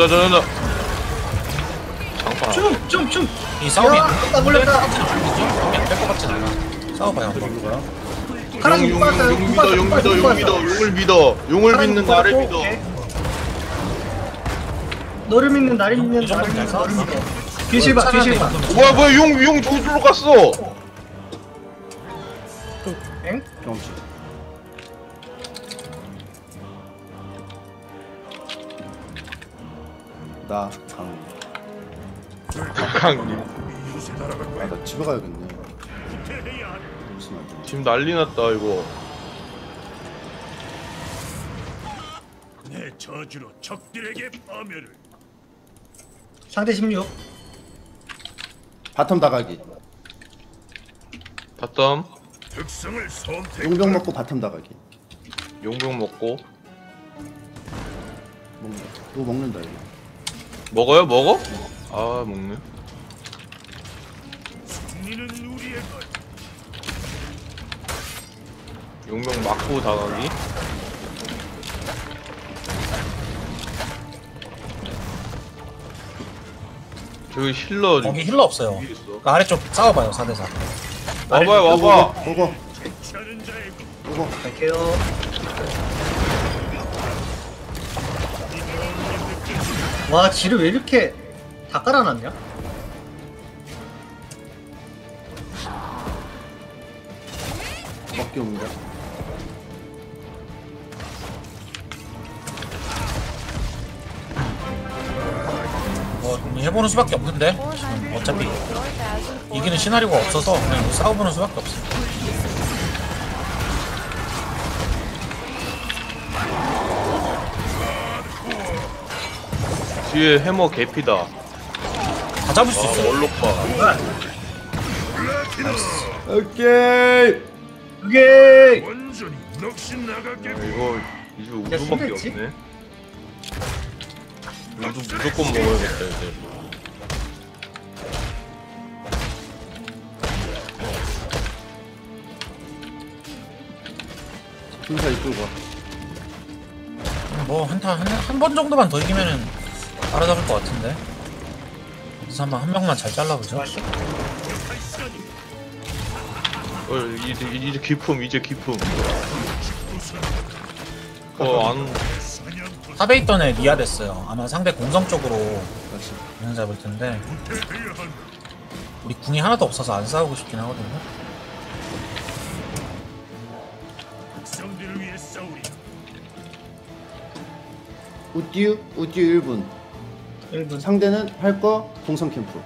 Speaker 5: 장판.
Speaker 6: 좀.
Speaker 7: 이 싸움이
Speaker 6: 야, 나 몰랐다.
Speaker 7: 뺄것 같진 않아. 싸워봐요 한번.
Speaker 1: 누구야?
Speaker 6: 카랑이 못 봤어요. 못 봤어요. 못 봤어요.
Speaker 5: 용을 믿어. 용을
Speaker 6: 카랑이
Speaker 5: 믿는
Speaker 6: 못
Speaker 5: 나를
Speaker 6: 봤고,
Speaker 5: 믿어.
Speaker 6: 오케이. 너를 믿는 나를 믿는
Speaker 7: 이 정도면
Speaker 6: 나를
Speaker 7: 잘
Speaker 6: 믿는 너를
Speaker 7: 싸웠어.
Speaker 6: 믿어. 뒤실바.
Speaker 5: 뭐야 용 저기로 갔어.
Speaker 6: 엥?
Speaker 1: 경험치. 나
Speaker 5: 강님.
Speaker 4: 요새 날아갈 거야.
Speaker 1: 나 집에 가야겠네.
Speaker 4: 후퇴해야 하네.
Speaker 1: 무슨 말이야?
Speaker 5: 지금 난리 났다 이거.
Speaker 4: 내 저주로 적들에게 파멸을.
Speaker 6: 상대 16.
Speaker 1: 바텀 다가기.
Speaker 5: 바텀
Speaker 4: 특성을 선택.
Speaker 1: 용병 먹고 바텀 다가기.
Speaker 5: 용병 먹고
Speaker 1: 먹는다. 이거 먹는다 이거.
Speaker 5: 먹어요? 먹어? 아 먹네.
Speaker 4: 승리는 우리의 것.
Speaker 5: 용병 맞고 다가기. 저기 힐러
Speaker 7: 거기 힐러 없어요. 그 아래쪽 싸워봐요 4대4.
Speaker 5: 와봐요 와봐.
Speaker 1: 먹어.
Speaker 4: 취하는 자의 것.
Speaker 1: 먹어.
Speaker 6: 갈게요. 와, 지를 왜 이렇게 다 깔아놨냐?
Speaker 1: 먹기 옵니다.
Speaker 7: 뭐 해보는 수밖에 없는데 지금 어차피 이기는 시나리오가 없어서 그냥 싸워보는 수밖에 없어.
Speaker 5: 뒤에 해머 개피다.
Speaker 7: 다 잡을 수 있어.
Speaker 5: 얼룩봐.
Speaker 1: 오케이.
Speaker 6: 오케이.
Speaker 4: 완전히 넋이 나가게.
Speaker 5: 이거 이제 우두밖에
Speaker 6: 숨겼지?
Speaker 5: 없네. 우두 무조건 먹어야겠다 이제.
Speaker 1: 순사 이끌고 와.
Speaker 7: 뭐 한 번 정도만 더 이기면은 알아잡을 것 같은데. 그래서 한번 한 명만 잘 잘라보죠.
Speaker 5: 이제 기품 이제 기품. 안
Speaker 7: 탑에 있던 애 리아 됐어요. 아마 상대 공성 쪽으로 그냥 잡을 텐데 우리 궁이 하나도 없어서 안 싸우고 싶긴 하거든요.
Speaker 4: 백성들을 위해 싸우리.
Speaker 1: 우듀 1분.
Speaker 6: 1분.
Speaker 1: 상대는 할 거 공성 캠프.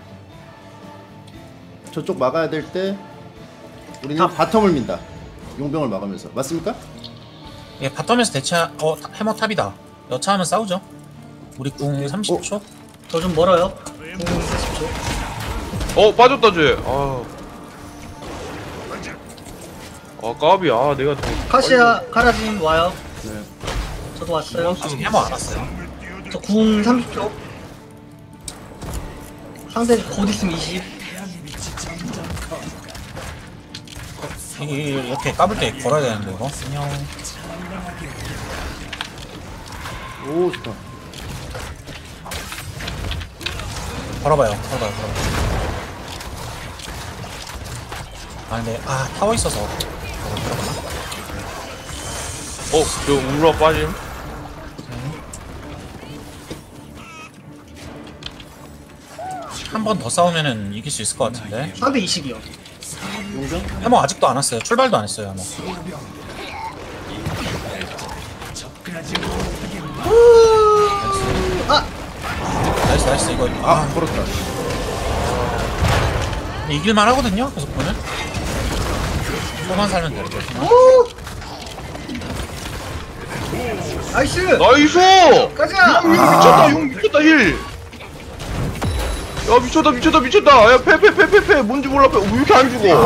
Speaker 1: 저쪽 막아야 될 때 우리는 바텀을 민다. 용병을 막으면서. 맞습니까?
Speaker 7: 예, 바텀에서 해머 탑이다. 여차하면 싸우죠. 우리 궁 30초?
Speaker 6: 저 좀 멀어요.
Speaker 5: 빠졌다 쟤. 까비. 내가 더
Speaker 6: 카시아 카라진 와요.
Speaker 1: 네.
Speaker 6: 저도 왔어요.
Speaker 7: 아직 해머 안 왔어요.
Speaker 6: 저 궁 30초. 상대 곧 있으면 20.
Speaker 7: 이렇게 까불 때 걸어야 되는데 이거. 안녕.
Speaker 1: 오 좋다.
Speaker 7: 걸어봐요. 근데 타워 있어서
Speaker 5: 저 우라 빠짐.
Speaker 7: 한 번 더 싸우면은 이길 수 있을 것 같은데.
Speaker 6: 상대 20이요.
Speaker 1: 용병?
Speaker 7: 해머 아직도 안 왔어요. 출발도 안 했어요. 해머. 나이스 이거.
Speaker 1: 걸었다.
Speaker 7: 이길만 하거든요. 계속 보면. 소만 살면 되거든.
Speaker 6: 나이스.
Speaker 5: 나이스.
Speaker 6: 가자.
Speaker 5: 미쳤다 힐. 야 미쳤다. 야 패. 뭔지 몰라. 왜 이렇게 안 죽어?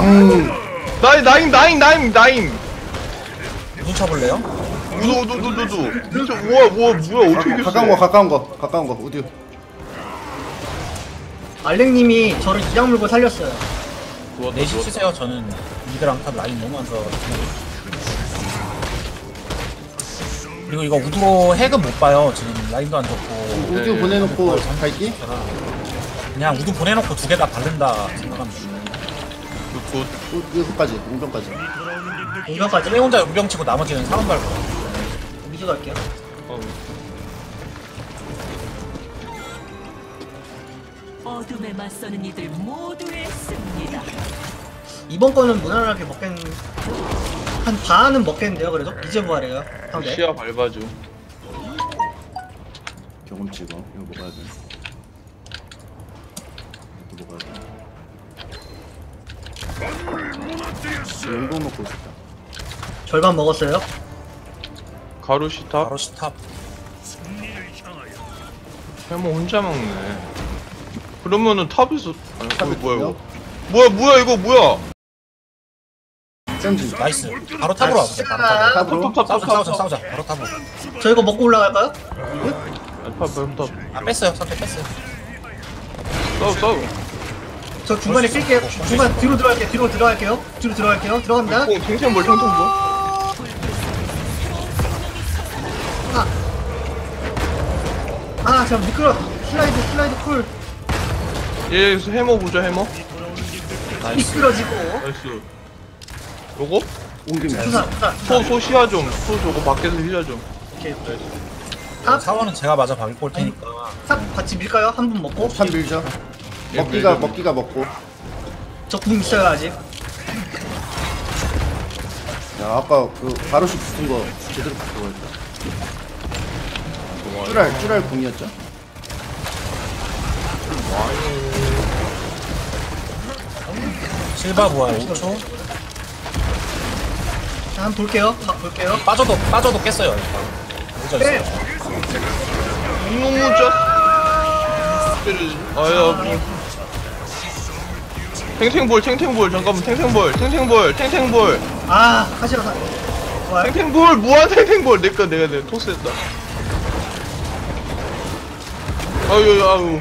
Speaker 5: 나임.
Speaker 7: 누구 쳐볼래요?
Speaker 5: 우두. 미쳐. 뭐야 어떻게 이겼어?
Speaker 1: 가까운 거. 우듀.
Speaker 6: 알렉님이 저를 이양 물고 살렸어요.
Speaker 7: 내시 치세요. 저는 미드랑 탑 라인 너무 안 좋아가지고. 그리고 이거 우드로 핵은 못 봐요. 지금 라인도 안 좋고.
Speaker 1: 우듀 보내놓고 갈기?
Speaker 7: 그냥 우드 보내놓고 두 개 다 바른다 생각하면 돼요.
Speaker 1: 여기까지 용병까지.
Speaker 6: 공격까지.
Speaker 7: 쟤 혼자 용병 치고 나머지는 사람 밟고.
Speaker 6: 미드 갈게요.
Speaker 9: 어둠에 맞서는 이들 모두의 승리다.
Speaker 6: 이번 거는 무난하게 한 반은 먹겠는데요. 그래도 이제 부활해요. 상대.
Speaker 5: 시야 밟아줘.
Speaker 1: 경험치고 이거 먹어야 돼. 이것도 먹어야 돼. 용병 먹고 있었다.
Speaker 6: 절반 먹었어요.
Speaker 5: 가루시탑.
Speaker 7: 바로 시탑.
Speaker 4: 승리를 향하여.
Speaker 5: 해머 혼자 먹네. 그러면은 탑에서
Speaker 1: 탑에
Speaker 5: 뭐야
Speaker 1: 두명?
Speaker 5: 이거? 뭐야 이거?
Speaker 1: 쌤지.
Speaker 7: 나이스. 바로 탑으로 와보세요. 바로 탑으로.
Speaker 1: 탑으로.
Speaker 7: 싸우자. 바로 탑으로.
Speaker 6: 저 이거 먹고 올라갈까요?
Speaker 5: 탑.
Speaker 7: 뺐어요. 선택 뺐어요.
Speaker 5: 싸워.
Speaker 6: 저 중간에 낄게요. 중간 뒤로 들어갈게요. 들어갑니다.
Speaker 5: 탱탱볼.
Speaker 6: 잠깐 미끄러. 슬라이드 쿨.
Speaker 5: 얘 해머 보자 해머.
Speaker 6: 미끄러지고.
Speaker 5: 나이스. 요거?
Speaker 1: 옮기면.
Speaker 5: 소 시야 좀. 소 저거 밖에서 시야 좀.
Speaker 6: 오케이.
Speaker 7: 사원은 제가 맞아 박일 볼 테니까.
Speaker 6: 탑 같이 밀까요? 한 분 먹고.
Speaker 1: 탑 밀죠. 먹기가 먹고.
Speaker 6: 저 궁 있어요 아직.
Speaker 1: 야 아까 그 바로시 붙은 거 제대로 바꿔야겠다. 쭈랄 궁이었죠?
Speaker 7: 실바 부활 5초.
Speaker 6: 자, 한번 볼게요. 볼게요.
Speaker 7: 빠져도 깼어요.
Speaker 6: 네.
Speaker 5: 너무 짜. 아야. 탱탱볼 잠깐만 탱탱볼.
Speaker 6: 아, 하시라. 좋아요.
Speaker 5: 탱탱볼 무한 탱탱볼 내가 토스했다. 아유.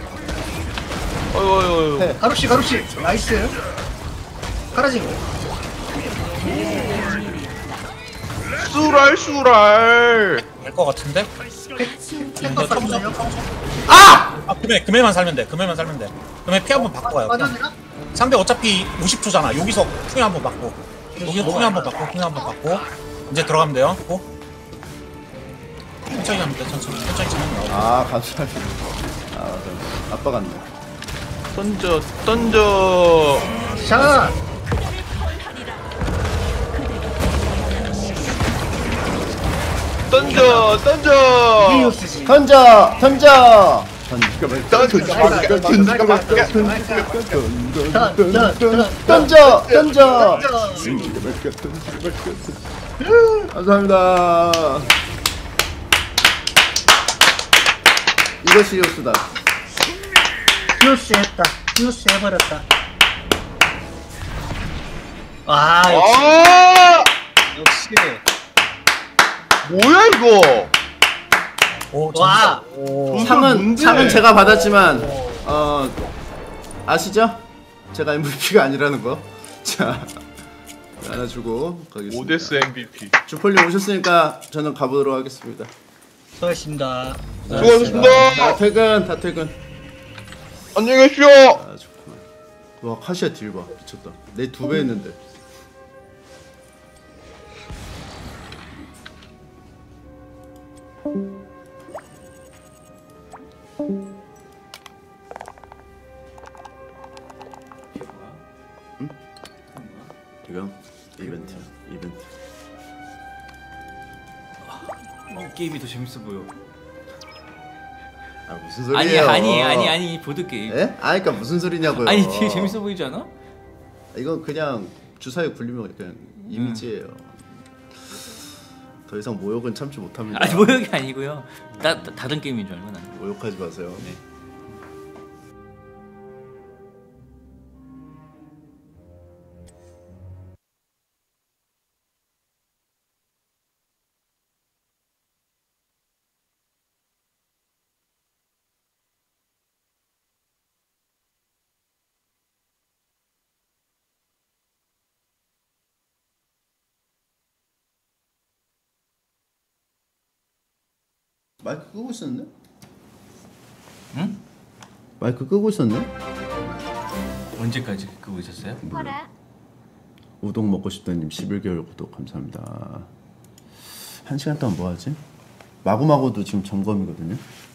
Speaker 6: 가루씨. 나이스. 가라진.
Speaker 5: 수랄.
Speaker 7: 될 것 같은데?
Speaker 6: 템퍼 빠졌어요.
Speaker 7: 아, 금해만 살면 돼. 금해 피 한번 바꿔 가요. 그냥.
Speaker 6: 빠졌나?
Speaker 7: 상대 어차피 50초잖아. 여기서 풍에 한번 받고. 여기서 풍에 한번 받고. 이제 들어가면 돼요. 고. 천천히 하면 돼. 천천히 치면 나오고.
Speaker 1: 아 감사합니다. 아 맞아. 아빠 같네.
Speaker 5: 던져.
Speaker 6: 자,
Speaker 5: 던져.
Speaker 6: 히오스지.
Speaker 1: 던져. 감사합니다. 이것이 히오스다.
Speaker 6: 히오스 했다. 히오스 해버렸다. 와, 역시. 역시.
Speaker 5: 뭐야 이거?
Speaker 7: 오,
Speaker 6: 와.
Speaker 1: 상은 제가 받았지만 아시죠? 제가 MVP가 아니라는 거. 자 하나 주고 가겠습니다.
Speaker 5: 오데스 MVP.
Speaker 1: 주폴님 오셨으니까 저는 가보도록 하겠습니다.
Speaker 6: 수고하셨습니다.
Speaker 5: 수고하셨습니다.
Speaker 1: 다 퇴근.
Speaker 5: 안녕히 계십시오.
Speaker 1: 아 좋구만. 와 카시아 딜 봐. 미쳤다. 내 2배 했는데. 지금 이벤트.
Speaker 8: 이 게임이 더 재밌어 보여.
Speaker 1: 아 무슨 소리예요?
Speaker 8: 아니 보드 게임.
Speaker 1: 예? 아 그러니까 무슨 소리냐고요?
Speaker 8: 아니 되게 재밌어 보이지 않아?
Speaker 1: 이건 그냥 주사위 굴리면 그냥 이미지예요. 더 이상 모욕은 참지 못합니다.
Speaker 8: 아니 모욕이 아니고요. 다른 게임인 줄 알고 나는.
Speaker 1: 모욕하지 마세요.
Speaker 8: 네.
Speaker 1: 마이크 끄고 있었네?
Speaker 8: 응?
Speaker 1: 마이크 끄고 있었네?
Speaker 8: 언제까지 끄고 있었어요?
Speaker 2: 허라.
Speaker 1: 우동 먹고 싶다님 11개월 구독 감사합니다. 1시간 동안 뭐 하지? 마구마구도 지금 점검이거든요.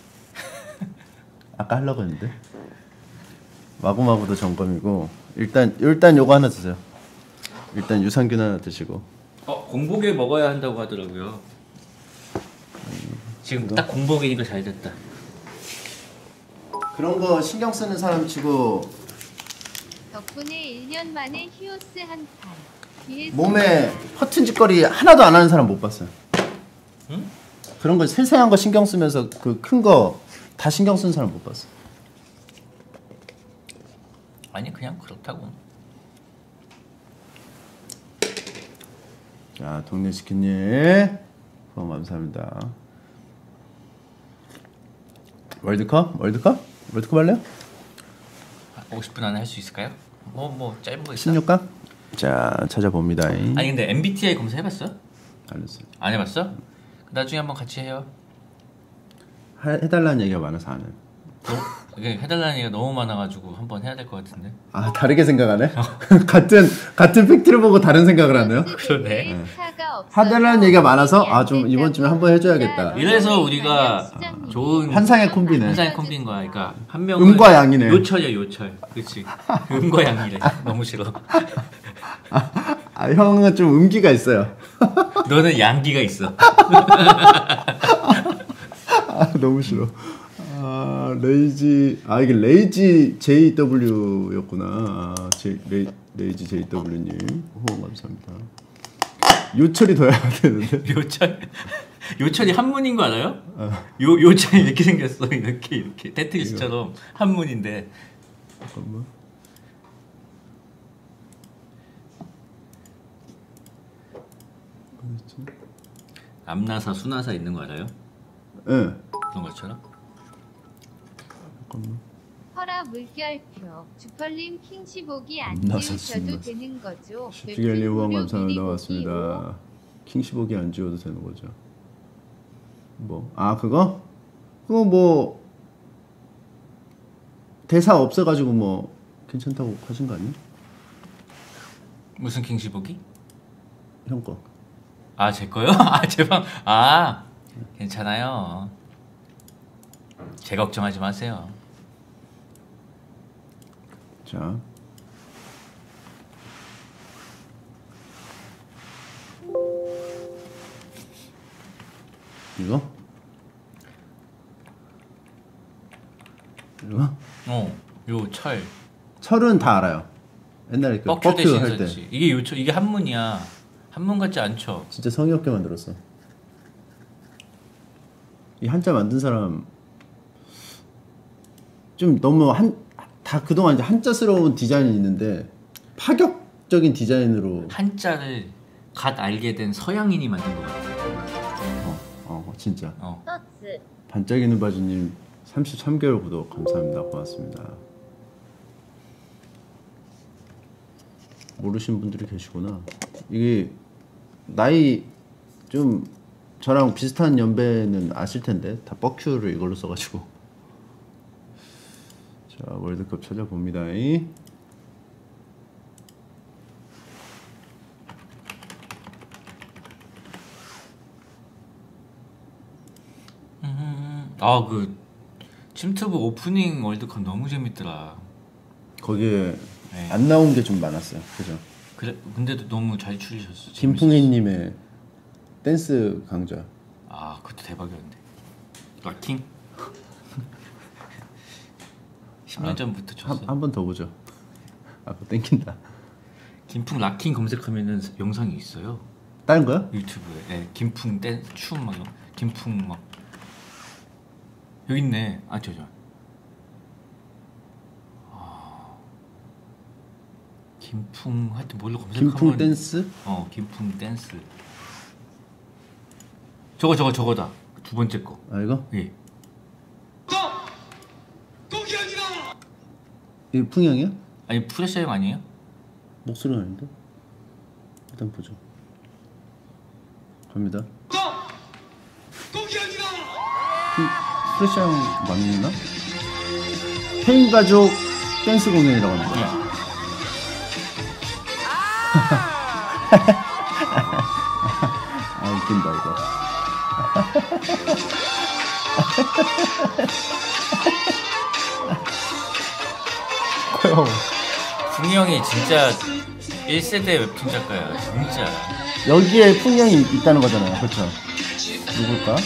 Speaker 1: 아까 하려고 했는데. 마구마구도 점검이고 일단 요거 하나 드세요. 일단 유산균 하나 드시고.
Speaker 8: 공복에 먹어야 한다고 하더라고요. 지금 딱 공복이니까 잘 됐다.
Speaker 1: 그런 거 신경 쓰는 사람 치고
Speaker 2: 덕분에 1년 만에 히오스 한 판.
Speaker 1: 몸에 허튼 짓거리 하나도 안 하는 사람 못 봤어요.
Speaker 8: 응?
Speaker 1: 그런 거 세세한 거 신경 쓰면서 그 큰 거 다 신경 쓰는 사람 못 봤어.
Speaker 8: 아니 그냥 그렇다고.
Speaker 1: 자 동네 치킨님 후원 감사합니다. 월드컵 할래요?
Speaker 8: 50분 안에 할 수 있을까요? 뭐 짧은 거 있어?
Speaker 1: 16강? 자 찾아봅니다.
Speaker 8: 아니 근데 MBTI 검사해봤어?
Speaker 1: 알았어요.
Speaker 8: 안 해봤어? 나중에 한번 같이 해요.
Speaker 1: 해달라는 얘기가 많아서 안 해.
Speaker 8: 이게 해달라는 얘기가 너무 많아가지고 한번 해야 될 것 같은데.
Speaker 1: 아 다르게 생각하네? 같은 팩트를 보고 다른 생각을 하네요?
Speaker 8: 그러네.
Speaker 1: 해달라는 얘기가 많아서 좀 이번쯤에 한번 해줘야겠다.
Speaker 8: 이래서 우리가 좋은
Speaker 1: 환상의 콤비네.
Speaker 8: 환상의 콤비인 거야. 그러니까 한 명은
Speaker 1: 음과 양이네.
Speaker 8: 요철이야 요철. 그렇지. 음과 양이래. 너무 싫어.
Speaker 1: 형은 좀 음기가 있어요.
Speaker 8: 너는 양기가 있어.
Speaker 1: 너무 싫어. 레이지 이게 레이지 JW였구나. 레이지 JW님 후원 감사합니다. 요철이 더 해야 되는데.
Speaker 8: 요철이 한문인 거 알아요? 요철이 이렇게 생겼어. 이렇게 테트리스처럼 한문인데.
Speaker 1: 잠깐만.
Speaker 8: 암나사, 수나사 있는 거 알아요?
Speaker 1: 예.
Speaker 8: 그런 것처럼?
Speaker 1: 잠깐만.
Speaker 2: 허라 물결표 주펄님 킹시복이 안
Speaker 1: 나서
Speaker 2: 지우셔도
Speaker 1: 쓴다.
Speaker 2: 되는 거죠.
Speaker 1: 십지겔님 후원
Speaker 2: 무료
Speaker 1: 감사합니다.
Speaker 2: 미리
Speaker 1: 나왔습니다. 킹시복이 안 지워도 되는 거죠. 뭐 그거? 그거 뭐 대사 없애가지고 뭐 괜찮다고 하신 거 아니야?
Speaker 8: 무슨 킹시복이?
Speaker 1: 형 거.
Speaker 8: 제 거요? 제 방. 괜찮아요. 제 걱정하지 마세요.
Speaker 1: 자. 이거?
Speaker 8: 요 철.
Speaker 1: 철은 다 알아요. 옛날에 그
Speaker 8: 뻑큐
Speaker 1: 뻑큐
Speaker 8: 대신
Speaker 1: 할 때.
Speaker 8: 썼지. 이게 요철, 이게 한문이야. 한문 같지 않죠?
Speaker 1: 진짜 성의 없게 만들었어. 이 한자 만든 사람 좀 너무 다 그동안 이제 한자스러운 디자인이 있는데 파격적인 디자인으로
Speaker 8: 한자를 갓 알게 된 서양인이 만든 것 같아.
Speaker 1: 진짜.
Speaker 2: 서츠
Speaker 1: 반짝이는 바지님 33개월 구독 감사합니다. 고맙습니다. 모르시는 분들이 계시구나. 이게 나이 좀 저랑 비슷한 연배는 아실 텐데 다 뻑큐를 이걸로 써가지고. 자, 월드컵 찾아봅니다.
Speaker 8: 그 침투브 오프닝 월드컵 너무 재밌더라.
Speaker 1: 거기에
Speaker 8: 네.
Speaker 1: 안 나온 게 좀 많았어요. 그죠?
Speaker 8: 그래, 근데도 너무 잘 추리셨어.
Speaker 1: 김풍희님의 댄스 강좌.
Speaker 8: 그것도 대박이었는데. 락킹? 10년 전부터 쳤어.
Speaker 1: 한 번 더 보죠. 그거 땡긴다.
Speaker 8: 김풍 락킹 검색하면은 영상이 있어요.
Speaker 1: 다른 거야?
Speaker 8: 유튜브에. 네, 김풍 댄스 춤 막 김풍 막 여기 있네. 김풍 하여튼 뭘로 검색하면
Speaker 1: 김풍 댄스?
Speaker 8: 김풍 댄스. 저거다. 두 번째 거.
Speaker 1: 이거?
Speaker 8: 예.
Speaker 1: 이 풍형이야?
Speaker 8: 아니 프레셔 형 아니에요?
Speaker 1: 목소리는 아닌데? 일단 보죠. 갑니다. 프레시 형 맞나? 페인가족 댄스 공연이라고 합니다. 웃긴다 이거.
Speaker 8: 풍이 형이 진짜 1세대 웹툰 작가야. 진짜.
Speaker 1: 여기에 풍경이 있다는 거잖아요. 그렇죠? 누굴까?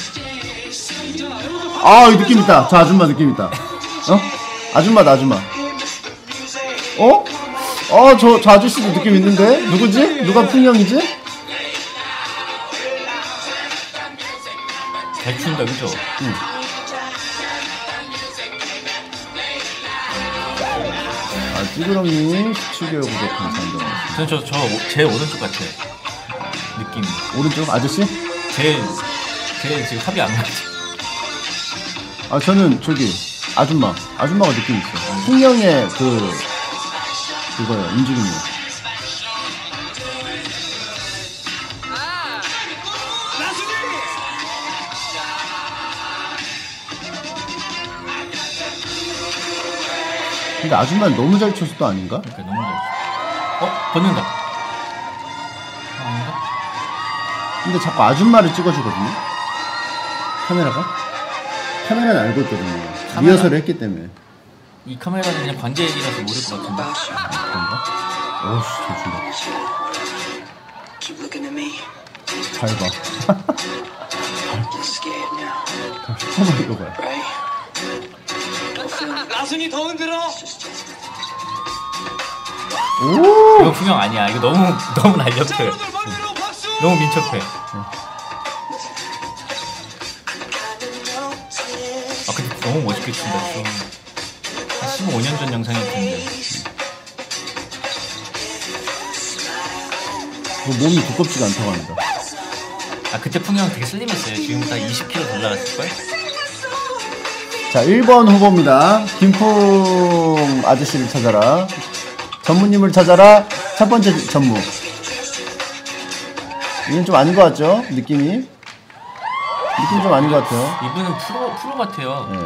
Speaker 1: 이 느낌 있다. 저 아줌마 느낌 있다. 아줌마다 아줌마. 저 아저씨도 느낌 있는데? 누구지? 누가 풍경이지?
Speaker 8: 잘 춘다, 그죠?
Speaker 1: 응. 찌그렁님 17개월 구독 감사합니다.
Speaker 8: 저는 제일 오른쪽 같아. 느낌.
Speaker 1: 오른쪽 아저씨?
Speaker 8: 제일 지금 합이 안 맞지.
Speaker 1: 저는 저기 아줌마가 느낌 있어. 풍경의 그거요 움직임이. 근데 아줌마는 너무 잘 춰서 또 아닌가?
Speaker 8: 그러니까 너무 잘 쳐. 벗는다. 아닌가?
Speaker 1: 근데 자꾸 아줌마를 찍어주거든요. 카메라는 알고 있거든요. 리허설을 했기 때문에.
Speaker 8: 이 카메라는 그냥 관제 얘기라서 모를 것 같은데.
Speaker 1: 그런가? 잘 봐. 잠깐만 이거 봐요.
Speaker 10: 나순이 더 흔들어.
Speaker 1: 오.
Speaker 8: 이거 풍경 아니야. 이거 너무 날렵해. 너무 민첩해. 아 근데 너무 멋있게 춘다. 좀 15년 전 영상일 텐데.
Speaker 1: 몸이 두껍지가 않다고 합니다.
Speaker 8: 아 그때 풍경 되게 슬림했어요. 지금 다 20kg 더 나갔을걸?
Speaker 1: 자, 1번 후보입니다. 김풍 아저씨를 찾아라. 전무님을 찾아라. 첫 번째 전무. 이건 좀 아닌 것 같죠? 느낌이? 느낌 좀 아닌 것 같아요.
Speaker 8: 이분은 프로 같아요.
Speaker 1: 네.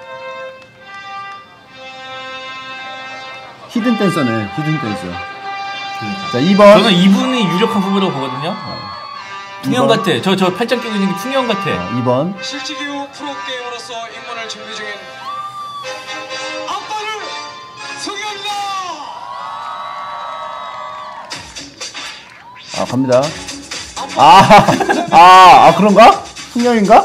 Speaker 1: 히든 댄서네, 히든 댄서.
Speaker 8: 그러니까.
Speaker 1: 자, 2번.
Speaker 8: 저는 이분이 유력한 후보라고 보거든요. 풍경
Speaker 1: 2번.
Speaker 8: 같아. 저 팔짱 끼고 있는 게 풍경 같아.
Speaker 1: 2번.
Speaker 10: 실지기후 프로게이머로서 입문을 준비 중인 아빠를 소개합니다.
Speaker 1: 아, 갑니다. 그런가? 풍경인가?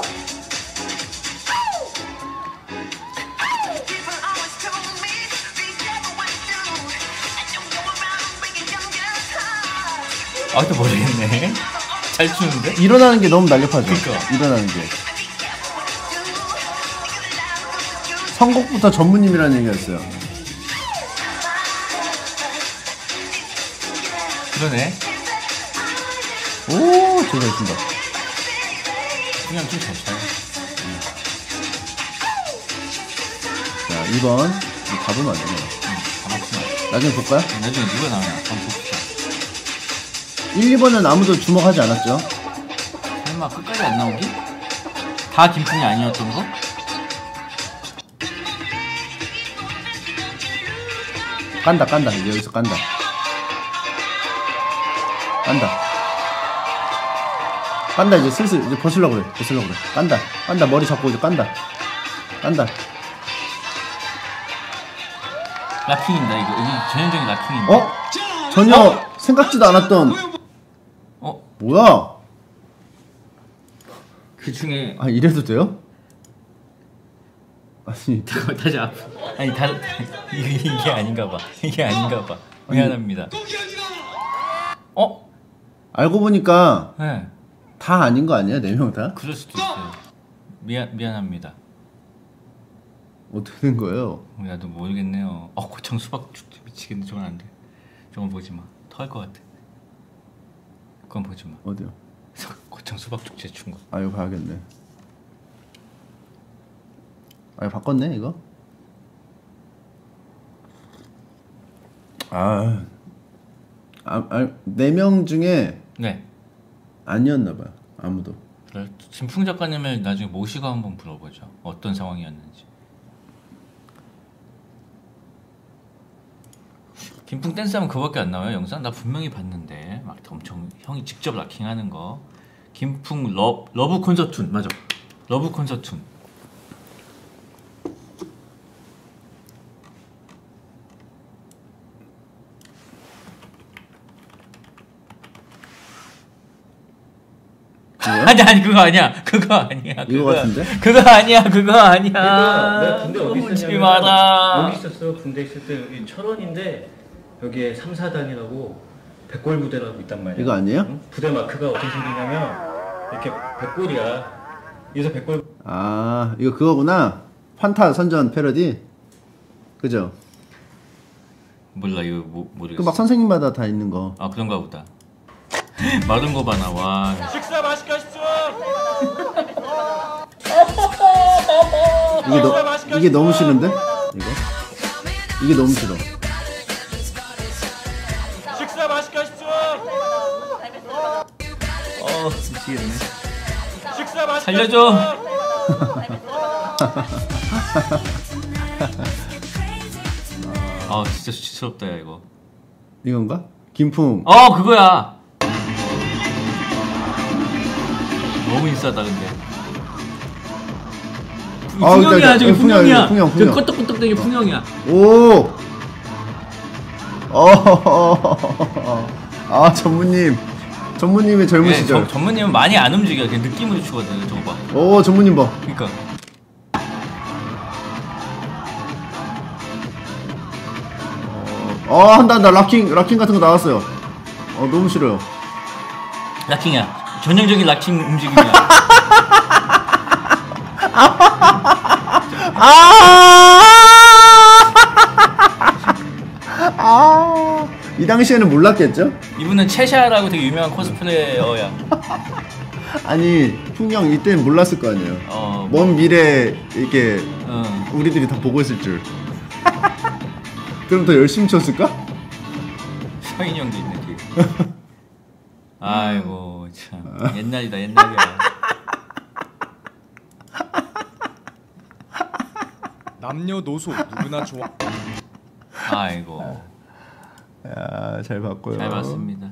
Speaker 8: 아, 또 모르겠네. 잘 추는데?
Speaker 1: 일어나는 게 너무 날렵하죠?
Speaker 8: 그러니까.
Speaker 1: 일어나는 게. 선곡부터 전무님이라는 얘기였어요.
Speaker 8: 그러네.
Speaker 1: 오, 되게 잘 춘다.
Speaker 8: 그냥 좀 잘 쳐요.
Speaker 1: 자, 2번. 이거 가보면 안 되네.
Speaker 8: 가만히
Speaker 1: 나중에 볼까요?
Speaker 8: 나중에 누가 나오나? 한번 봅시다.
Speaker 1: 1, 2번은 아무도 주목하지 않았죠?
Speaker 8: 설마 끝까지 안 나오기? 다 김풍이 아니었던 거?
Speaker 1: 깐다. 이제 여기서 깐다. 깐다, 이제 슬슬, 이제 벗으려고 그래. 깐다. 머리 잡고 이제 깐다.
Speaker 8: 락킹입니다. 이거 여기 전형적인 락킹인데.
Speaker 1: 전혀 생각지도 않았던. 뭐야?
Speaker 8: 그 중에
Speaker 1: 이래도 돼요? 아니,
Speaker 8: 다시 앞. 아니 이게 아닌가 봐. 미안합니다.
Speaker 1: 알고 보니까
Speaker 8: 네.
Speaker 1: 다 아닌 거 아니야? 4명 다?
Speaker 8: 그럴 수도 있어요. 미안합니다.
Speaker 1: 어떻게 된 거예요?
Speaker 8: 나도 모르겠네요. 고창 수박 축제 미치겠네. 저건 안 돼. 저건 보지 마. 토할 것 같아. 그건 보지 마.
Speaker 1: 어디요?
Speaker 8: 고창 수박 축제 춘 거.
Speaker 1: 이거 봐야겠네. 이거 바꿨네, 이거? 4명 중에
Speaker 8: 네.
Speaker 1: 아니었나봐요. 아무도.
Speaker 8: 그래, 진풍 작가님을 나중에 모시고 한번 물어보죠. 어떤 상황이었는지. 김풍 댄스하면 그거밖에 안 나와요, 영상? 나 분명히 봤는데 막 엄청 형이 직접 락킹하는 거. 김풍 러브 콘서툰. 맞아. 러브 콘서툰. 아니 그거 아니야.
Speaker 1: 이거 같은데?
Speaker 8: 그거 아니야.
Speaker 11: 내가 군대 어디
Speaker 8: 보지
Speaker 11: 있었냐면
Speaker 8: 마라.
Speaker 11: 여기 있었어. 군대 있을 때 여기 철원인데 여기에 3사단이라고 백골 부대라고 있단 말이야.
Speaker 1: 이거 아니에요?
Speaker 11: 응? 부대 마크가 어떻게 생기냐면 이렇게 백골이야. 여기서 백골.
Speaker 1: 이거 그거구나. 환타 선전 패러디. 그죠?
Speaker 8: 몰라 이거 모르겠어.
Speaker 1: 그 막 선생님마다 다 있는 거.
Speaker 8: 그런가 보다. 마른 거 봐나. 와.
Speaker 10: 식사 맛있게 하십시오.
Speaker 1: 이게 너무 싫은데? 이게 너무 싫어.
Speaker 10: 식사 맛있게 하십시오.
Speaker 8: 미치겠네.
Speaker 10: 식사 맛있게
Speaker 8: 살려줘. 진짜 수치스럽다 야 이거.
Speaker 1: 이건가? 김풍.
Speaker 8: 그거야. 너무 인싸다 근데. 풍경이야. 저기 풍경이야. 저기 껐떡껐떡대기 풍경이야.
Speaker 1: 오. 전무님의 젊은 시절.
Speaker 8: 전무님은 많이 안 움직여. 그냥 느낌으로 추거든. 저거 봐.
Speaker 1: 전무님 봐.
Speaker 8: 그러니까.
Speaker 1: 한다 락킹 같은 거 나왔어요. 너무 싫어요.
Speaker 8: 락킹이야. 전형적인 락킹 움직임이야.
Speaker 1: 이 당시에는 몰랐겠죠?
Speaker 8: 이분은 채샤라고 되게 유명한 코스플레이어야.
Speaker 1: 아니 풍경 이때는 몰랐을 거 아니에요. 먼 미래 이렇게 우리들이 다 보고 있을 줄. 그럼 더 열심히 쳤을까?
Speaker 8: 서인이 형도 있네 뒤에. 아이고 참 옛날이다 옛날이야.
Speaker 10: 남녀노소 누구나 좋아.
Speaker 8: 아이고.
Speaker 1: 야, 잘 봤고요.
Speaker 8: 잘 봤습니다.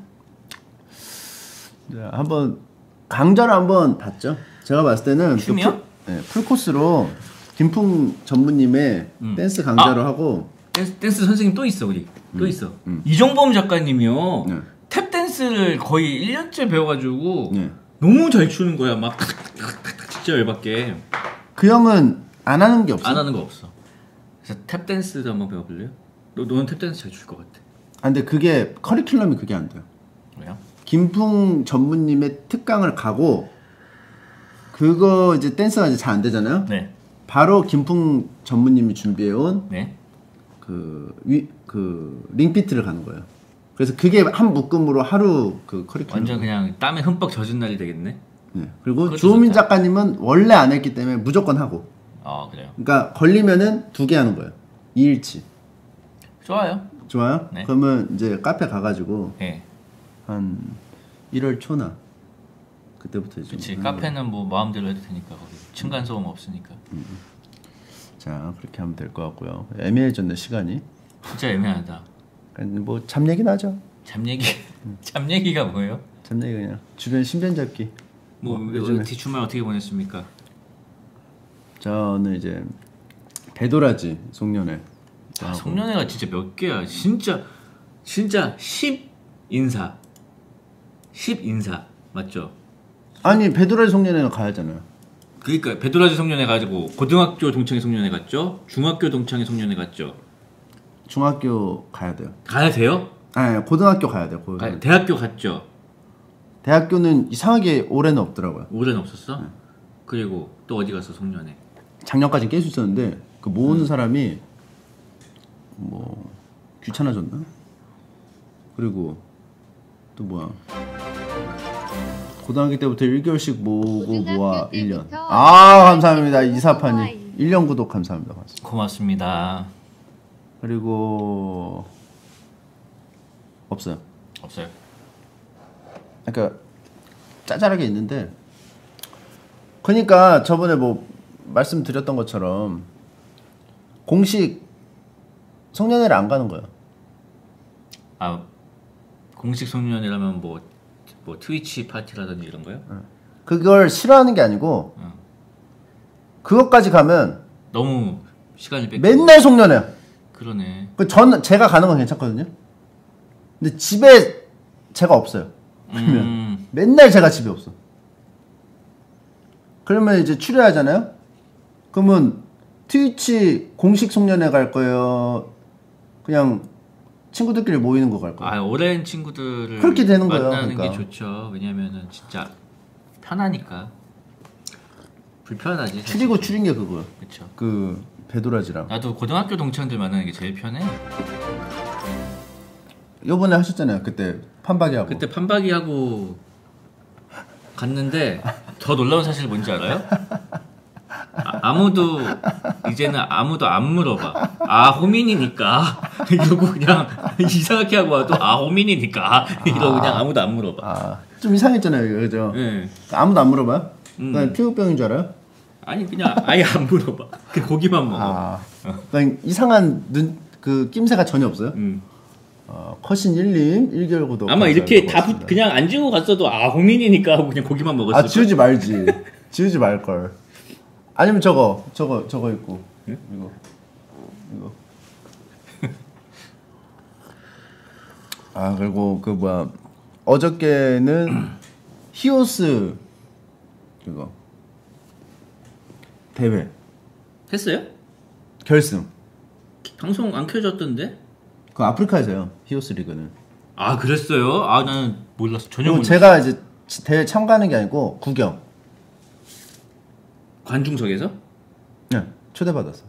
Speaker 1: 자, 한번 강좌를 한번 봤죠. 제가 봤을 때는
Speaker 8: 춤이요?
Speaker 1: 풀코스로 김풍 전무님의 댄스 강좌를 하고
Speaker 8: 댄스 선생님 또 있어 우리. 또 있어. 이종범 작가님이요. 탭 댄스를 거의 1년째 배워가지고 너무 잘 추는 거야. 막 진짜 열받게.
Speaker 1: 그 형은 안 하는 게 없어.
Speaker 8: 안 하는 거 없어. 그래서 탭 댄스도 한번 배워볼래요? 너는 탭 댄스 잘 출 것 같아.
Speaker 1: 근데 그게 커리큘럼이 그게 안 돼요.
Speaker 8: 왜요?
Speaker 1: 김풍 전무님의 특강을 가고 그거 이제 댄스가 이제 잘 안 되잖아요.
Speaker 8: 네.
Speaker 1: 바로 김풍 전무님이 준비해온
Speaker 8: 네.
Speaker 1: 그 링피트를 가는 거예요. 그래서 그게 한 묶음으로 하루 그 커리큘럼.
Speaker 8: 완전 그냥 땀에 흠뻑 젖은 날이 되겠네.
Speaker 1: 네. 그리고 주호민
Speaker 8: 좋다.
Speaker 1: 작가님은 원래 안 했기 때문에 무조건 하고.
Speaker 8: 그래요.
Speaker 1: 그러니까 걸리면은 2개 하는 거예요. 2일치.
Speaker 8: 좋아요.
Speaker 1: 좋아요?
Speaker 8: 네.
Speaker 1: 그러면 이제 카페 가가지고
Speaker 8: 네.
Speaker 1: 한 1월 초나 그때부터 이제.
Speaker 8: 그렇지. 카페는 뭐 마음대로 해도 되니까 거기 층간 소음 없으니까.
Speaker 1: 자 그렇게 하면 될 것 같고요. 애매해졌네 시간이.
Speaker 8: 진짜 애매하다.
Speaker 1: 뭐 잡 얘기나 하죠.
Speaker 8: 잡 얘기가 뭐예요?
Speaker 1: 잡 얘기 그냥 주변 신변 잡기.
Speaker 8: 뭐
Speaker 1: 요즘에.
Speaker 8: 주말 어떻게 보냈습니까?
Speaker 1: 저는 이제 배도라지 송년회.
Speaker 8: 송년회가 진짜 몇 개야. 진짜 10인사. 10인사 맞죠?
Speaker 1: 아니 배도라지 송년회는 가야잖아요.
Speaker 8: 그러니까 배도라지 송년회 가지고 고등학교 동창회 송년회 갔죠? 중학교 동창회 송년회 갔죠?
Speaker 1: 중학교 가야 돼요.
Speaker 8: 가야 돼요?
Speaker 1: 아니 고등학교 가야 돼요.
Speaker 8: 대학교 갔죠?
Speaker 1: 대학교는 이상하게 올해는 없더라고요.
Speaker 8: 올해는 없었어? 네. 그리고 또 어디 갔어 송년회?
Speaker 1: 작년까지 깰 수 있었는데 그 모으는 사람이 뭐 귀찮아졌나? 그리고 또 뭐야? 고등학교 때부터 1개월씩 모으고 모아 1년. 감사합니다. 이사파님 1년 구독 감사합니다.
Speaker 8: 고맙습니다.
Speaker 1: 그리고 없어요.
Speaker 8: 없어요.
Speaker 1: 그러니까 짜잘하게 있는데 그러니까 저번에 뭐 말씀드렸던 것처럼 공식 송년회를 안 가는 거예요.
Speaker 8: 공식 송년회라면 뭐 트위치 파티라든지 이런 거요?
Speaker 1: 그걸 싫어하는 게 아니고 그것까지 가면
Speaker 8: 너무 시간이 뺏겨.
Speaker 1: 맨날 송년회야.
Speaker 8: 그러네.
Speaker 1: 제가 가는 건 괜찮거든요. 근데 집에 제가 없어요. 그러면 맨날 제가 집에 없어. 그러면 이제 출연하잖아요. 그러면 트위치 공식 송년회 갈 거예요? 그냥 친구들끼리 모이는 거 갈 거예요?
Speaker 8: 오랜 친구들을
Speaker 1: 그렇게 되는 거예요.
Speaker 8: 만나는
Speaker 1: 그러니까.
Speaker 8: 게 좋죠. 왜냐면은 진짜 편하니까. 불편하지.
Speaker 1: 추리고 추린 게 그거요.
Speaker 8: 그쵸.
Speaker 1: 그 배도라지랑.
Speaker 8: 나도 고등학교 동창들 만나는 게 제일 편해.
Speaker 1: 요번에 하셨잖아요. 그때 판박이 하고.
Speaker 8: 그때 판박이 하고 갔는데 더 놀라운 사실 뭔지 알아요? 이제는 아무도 안 물어봐. 호민이니까 이러고 그냥 이상하게 하고 와도 호민이니까 이러고 그냥 아무도 안 물어봐.
Speaker 1: 좀 이상했잖아요, 그죠?
Speaker 8: 네.
Speaker 1: 아무도 안 물어봐요? 그냥 피부병인 줄 알아요?
Speaker 8: 아니 그냥 아예 안 물어봐. 그냥 고기만 먹어.
Speaker 1: 그냥 이상한 그 낌새가 전혀 없어요? 커신 1님 1개월 구독.
Speaker 8: 아마 이렇게 다 그냥 안 지우고 갔어도 호민이니까 하고 그냥 고기만 먹었을
Speaker 1: 지우지 말지. 지우지 말걸. 아니면 저거 있고. 응? 이거. 그리고 그 뭐야 어저께는 히오스 그거 대회
Speaker 8: 했어요?
Speaker 1: 결승.
Speaker 8: 방송 안 켜졌던데?
Speaker 1: 그 아프리카에서요. 히오스 리그는.
Speaker 8: 아 그랬어요? 아 나는 몰랐어. 전혀 몰랐어.
Speaker 1: 제가 이제 대회 참가하는 게 아니고 구경.
Speaker 8: 관중석에서?
Speaker 1: 네, 초대받았어.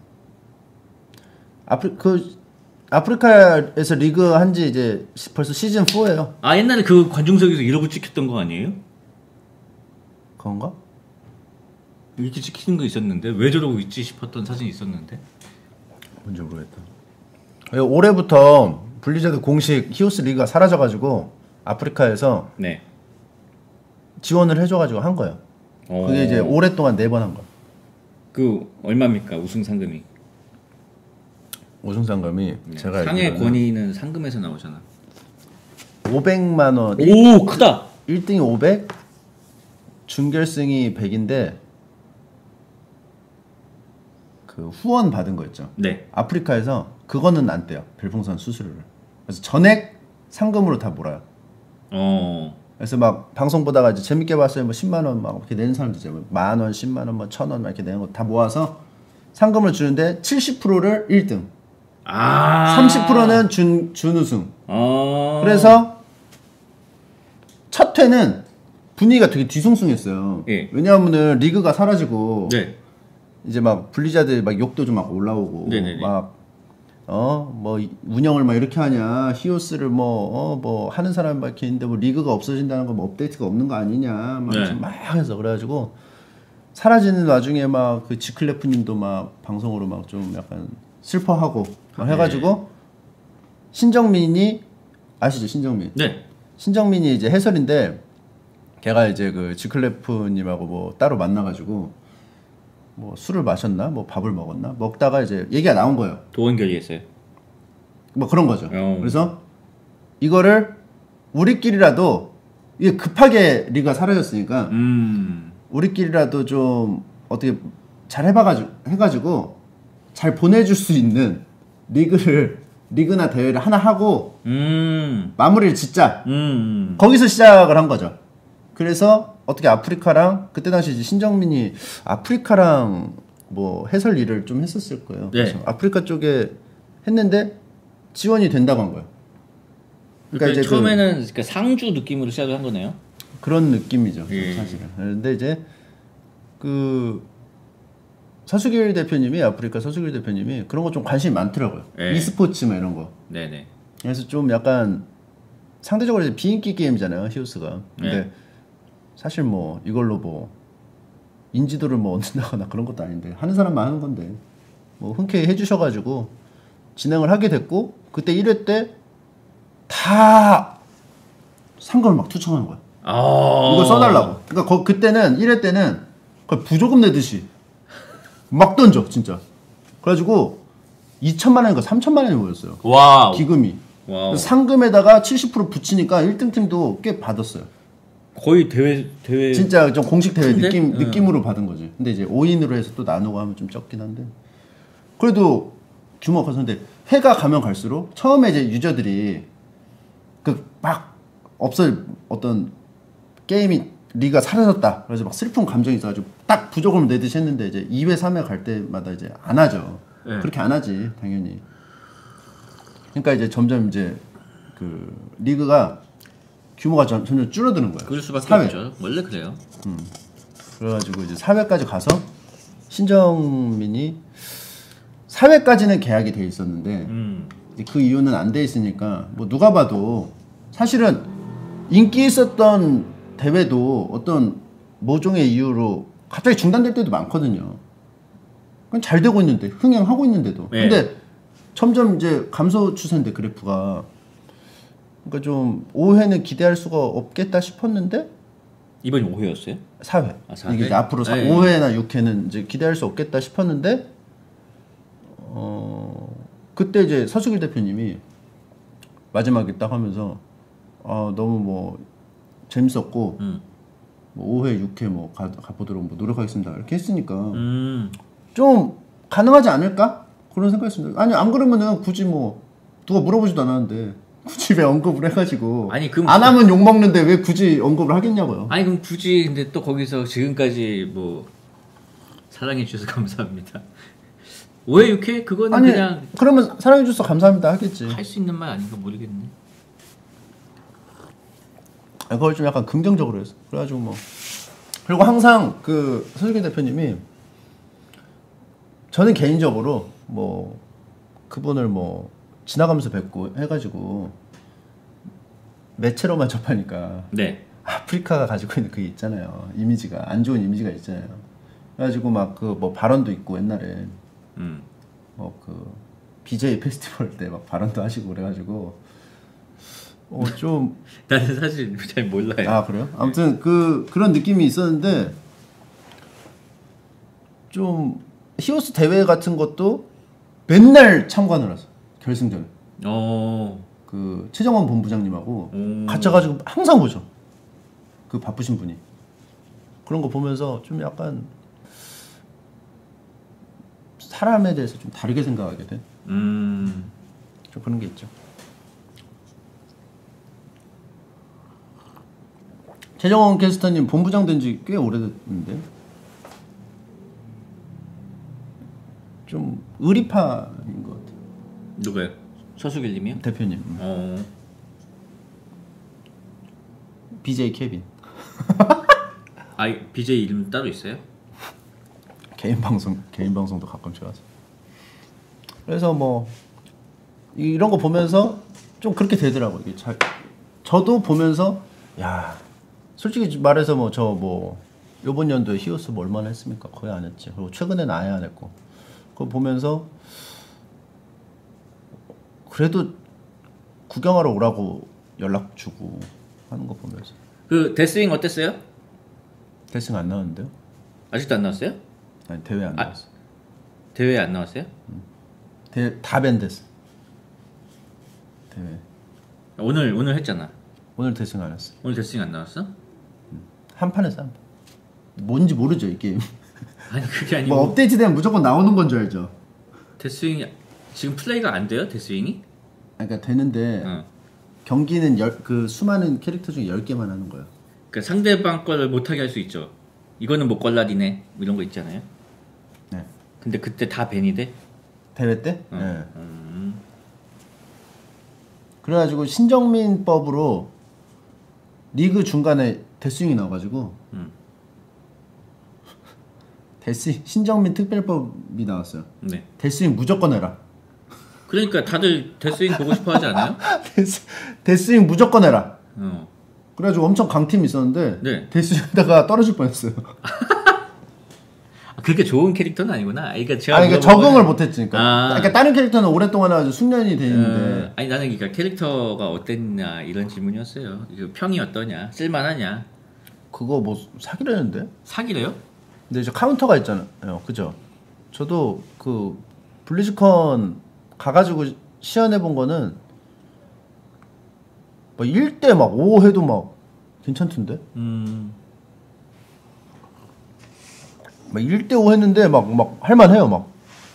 Speaker 1: 아프리카에서 리그 한지 이제 벌써 시즌 4예요.
Speaker 8: 아 옛날에 그 관중석에서 이러고 찍혔던 거 아니에요?
Speaker 1: 그런가?
Speaker 8: 이렇게 찍히는 거 있었는데 왜 저러고 있지 싶었던 사진이 있었는데.
Speaker 1: 뭔지 모르겠다. 올해부터 블리자드 공식 히오스 리그가 사라져가지고 아프리카에서
Speaker 8: 네.
Speaker 1: 지원을 해줘가지고 한 거예요. 그게 이제 오랫동안 4번 한 거.
Speaker 8: 그 얼마입니까 우승 상금이?
Speaker 1: 우승 상금이
Speaker 8: 네.
Speaker 1: 제가
Speaker 8: 상해 권위는 상금에서 나오잖아.
Speaker 1: 500만 원.
Speaker 8: 오 크다.
Speaker 1: 1등이 500, 준결승이 100인데 그 후원 받은 거 있죠.
Speaker 8: 네.
Speaker 1: 아프리카에서 그거는 안 떼요. 별풍선 수수료를. 그래서 전액 상금으로 다 몰아요. 그래서 막 방송 보다가 이제 재밌게 봤어요. 뭐 10만 원 막 이렇게 내는 사람들 있잖아요. 만 원, 10만 원, 뭐 1,000원 막 이렇게 내는 거 다 모아서 상금을 주는데 70%를 1등. 30%는 준우승. 그래서 첫 회는 분위기가 되게 뒤숭숭했어요.
Speaker 8: 예.
Speaker 1: 왜냐하면은 리그가 사라지고
Speaker 8: 네.
Speaker 1: 이제 막 블리자드 막 욕도 좀 막 올라오고
Speaker 8: 네네네.
Speaker 1: 막 뭐 운영을 막 이렇게 하냐 히오스를 뭐 하는 사람 막 이렇게 있는데 뭐 리그가 없어진다는 거 뭐 업데이트가 없는 거 아니냐 막,
Speaker 8: 네.
Speaker 1: 막 해서 그래가지고 사라지는 와중에 막 그 지클레프님도 막 방송으로 막 좀 약간 슬퍼하고 막 해가지고 신정민이 아시죠 신정민?
Speaker 8: 네.
Speaker 1: 신정민이 이제 해설인데 걔가 이제 그 지클레프님하고 뭐 따로 만나가지고 뭐 술을 마셨나 뭐 밥을 먹었나 먹다가 이제 얘기가 나온 거예요.
Speaker 8: 도원 결의했어요.
Speaker 1: 뭐 그런 거죠. 그래서 이거를 우리끼리라도 이게 급하게 리그가 사라졌으니까 우리끼리라도 좀 어떻게 잘 해가지고 잘 보내줄 수 있는 리그나 대회를 하나 하고 마무리를 짓자. 거기서 시작을 한 거죠. 그래서 어떻게 아프리카랑 그때 당시 이제 신정민이 아프리카랑 뭐 해설 일을 좀 했었을 거예요.
Speaker 8: 네.
Speaker 1: 그래서 아프리카 쪽에 했는데 지원이 된다고 한 거예요.
Speaker 8: 그러니까 이제 처음에는 그러니까 상주 느낌으로 시작을 한 거네요.
Speaker 1: 그런 느낌이죠,
Speaker 8: 예.
Speaker 1: 사실은. 그런데 이제 그 서수길 대표님이 아프리카 서수길 대표님이 그런 거 좀 관심이 많더라고요.
Speaker 8: 예.
Speaker 1: e스포츠 뭐 이런 거.
Speaker 8: 네네.
Speaker 1: 그래서 좀 약간 상대적으로 이제 비인기 게임이잖아요, 히오스가. 근데
Speaker 8: 네.
Speaker 1: 사실 뭐 이걸로 뭐 인지도를 뭐 얻는다거나 그런 것도 아닌데 하는 사람만 하는 건데 뭐 흔쾌히 해주셔가지고 진행을 하게 됐고 그때 1회 때 다 상금을 막 투청하는 거야. 이거 써달라고. 그러니까 그때는 1회 때는 거의 부조금 내듯이 막 던져 진짜. 그래가지고 2천만 원인가 3천만 원이 모였어요.
Speaker 8: 와우.
Speaker 1: 기금이.
Speaker 8: 와우.
Speaker 1: 상금에다가 70% 붙이니까 1등 팀도 꽤 받았어요.
Speaker 8: 거의 대회
Speaker 1: 진짜 좀 공식 대회
Speaker 8: 큰데?
Speaker 1: 느낌으로 받은 거지. 근데 이제 5인으로 해서 또 나누고 하면 좀 적긴 한데 그래도 규모가 컸는데 회가 가면 갈수록 처음에 이제 유저들이 그 막 어떤 게임이 리가 사라졌다. 그래서 막 슬픈 감정이 있어가지고 딱 부조금을 내듯이 했는데 이제 2회 3회 갈 때마다 이제 안 하죠.
Speaker 8: 네.
Speaker 1: 그렇게 안 하지 당연히. 그러니까 이제 점점 이제 그 리그가 규모가 점점 줄어드는 거예요.
Speaker 8: 그럴 수밖에
Speaker 1: 4회.
Speaker 8: 없죠. 원래 그래요.
Speaker 1: 그래가지고 이제 4회까지 가서 신정민이 4회까지는 계약이 돼 있었는데 이제 그 이유는 안 돼 있으니까 뭐 누가 봐도 사실은 인기 있었던 대회도 어떤 모종의 이유로 갑자기 중단될 때도 많거든요. 그냥 잘 되고 있는데 흥행하고 있는데도.
Speaker 8: 네.
Speaker 1: 근데 점점 이제 감소 추세인데 그래프가. 그러니까 좀 5회는 기대할 수가 없겠다 싶었는데
Speaker 8: 이번이 5회였어요?
Speaker 1: 4회.
Speaker 8: 아, 4회?
Speaker 1: 이게 이제 앞으로
Speaker 8: 네.
Speaker 1: 5회나 6회는 이제 기대할 수 없겠다 싶었는데 그때 이제 서수길 대표님이 마지막에 딱 하면서 너무 뭐 재밌었고 뭐 5회, 6회 뭐 가보도록 뭐 노력하겠습니다. 이렇게 했으니까 좀 가능하지 않을까? 그런 생각했습니다. 아니 안 그러면은 굳이 뭐 누가 물어보지도 않았는데 굳이 왜 언급을 해가지고
Speaker 8: 아니, 그럼
Speaker 1: 안 하면 욕 먹는데 왜 굳이 언급을 하겠냐고요.
Speaker 8: 아니 그럼 굳이 근데 또 거기서 지금까지 뭐 사랑해 주셔서 감사합니다. 왜 이렇게? 그거는
Speaker 1: 아니,
Speaker 8: 그냥
Speaker 1: 그러면 사랑해줘서 감사합니다 하겠지.
Speaker 8: 할 수 있는 말 아닌가 모르겠네.
Speaker 1: 그걸 좀 약간 긍정적으로 했어. 그래가지고 뭐 그리고 항상 그 서주기 대표님이 저는 개인적으로 뭐 그분을 뭐 지나가면서 뵙고 해가지고 매체로만 접하니까
Speaker 8: 네.
Speaker 1: 아프리카가 가지고 있는 그게 있잖아요. 이미지가 안 좋은 이미지가 있잖아요. 그래가지고 막 그 뭐 발언도 있고 옛날에 뭐 그 BJ 페스티벌 때 막 발언도 하시고 그래가지고 좀
Speaker 8: 나는 사실 잘 몰라요.
Speaker 1: 아 그래요? 아무튼 그런 느낌이 있었는데 좀 히오스 대회 같은 것도 맨날 참관을 하세요. 결승전. 그 최정원 본부장님하고 같이 가지고 항상 보죠. 그 바쁘신 분이 그런 거 보면서 좀 약간 사람에 대해서 좀 다르게 생각하게 된 좀 그런 게 있죠. 최정원 캐스터님 본부장 된 지 꽤 오래됐는데 좀 의리파인 것 같아요.
Speaker 8: 누가요? 서수길님이요?
Speaker 1: 대표님. BJ 케빈.
Speaker 8: 아, BJ 이름 따로 있어요?
Speaker 1: 개인 방송도 가끔씩 하죠. 그래서 뭐 이런 거 보면서 좀 그렇게 되더라고요. 이게 저도 보면서 야 솔직히 말해서 뭐 저 뭐 요번 연도에 히오스 뭐 얼마나 했습니까? 거의 안 했지. 그리고 최근에는 아예 안 했고 그거 보면서 그래도 구경하러 오라고 연락 주고 하는 거 보면서
Speaker 8: 그 데스윙 어땠어요?
Speaker 1: 데스윙 안 나왔는데요?
Speaker 8: 아직도 안 나왔어요?
Speaker 1: 아니 대회 안 나왔어.
Speaker 8: 대회에 안 나왔어요?
Speaker 1: 다 밴드스. 대회.
Speaker 8: 오늘 했잖아.
Speaker 1: 오늘 데스윙 안 했어.
Speaker 8: 오늘 데스윙 안 나왔어?
Speaker 1: 한 판 했어 한 판. 뭔지 모르죠 이 게임.
Speaker 8: 아니 그게 아니고
Speaker 1: 뭐 업데이트되면 무조건 나오는 건 줄 알죠.
Speaker 8: 데스윙이 지금 플레이가 안 돼요? 데스윙이?
Speaker 1: 그러니까 되는데 경기는 그 수많은 캐릭터 중에 10개만 하는 거예요.
Speaker 8: 그러니까 상대방 거를 못하게 할 수 있죠. 이거는 못 걸라디네 이런 거 있잖아요.
Speaker 1: 네.
Speaker 8: 근데 그때 다 밴이 돼?
Speaker 1: 대회 때? 네. 그래가지고 신정민법으로 리그 중간에 데스윙이 나와가지고 데스윙 신정민 특별법이 나왔어요.
Speaker 8: 네.
Speaker 1: 데스윙 무조건 해라.
Speaker 8: 그러니까 다들 데스윙 보고 싶어 하지 않아요?
Speaker 1: 데스윙 무조건 해라. 그래가지고 엄청 강팀이 있었는데
Speaker 8: 네.
Speaker 1: 데스윙하다가 떨어질 뻔했어요.
Speaker 8: 그렇게 좋은 캐릭터는 아니구나. 그러니까 제가
Speaker 1: 그러니까 적응을 못했지. 그러니까 다른 캐릭터는 오랫동안 해가지고 숙련이 돼 있는데.
Speaker 8: 아니 나는 그러니까 캐릭터가 어땠냐 이런 질문이었어요. 평이 어떠냐, 쓸만하냐.
Speaker 1: 그거 뭐 사기라는데?
Speaker 8: 사기래요?
Speaker 1: 근데 이제 카운터가 있잖아요. 그죠? 저도 그 블리즈컨 가가지고 시연해 본 거는 막 1대 막 5 해도 막 괜찮던데? 막 1대5 했는데 막 할만해요 막.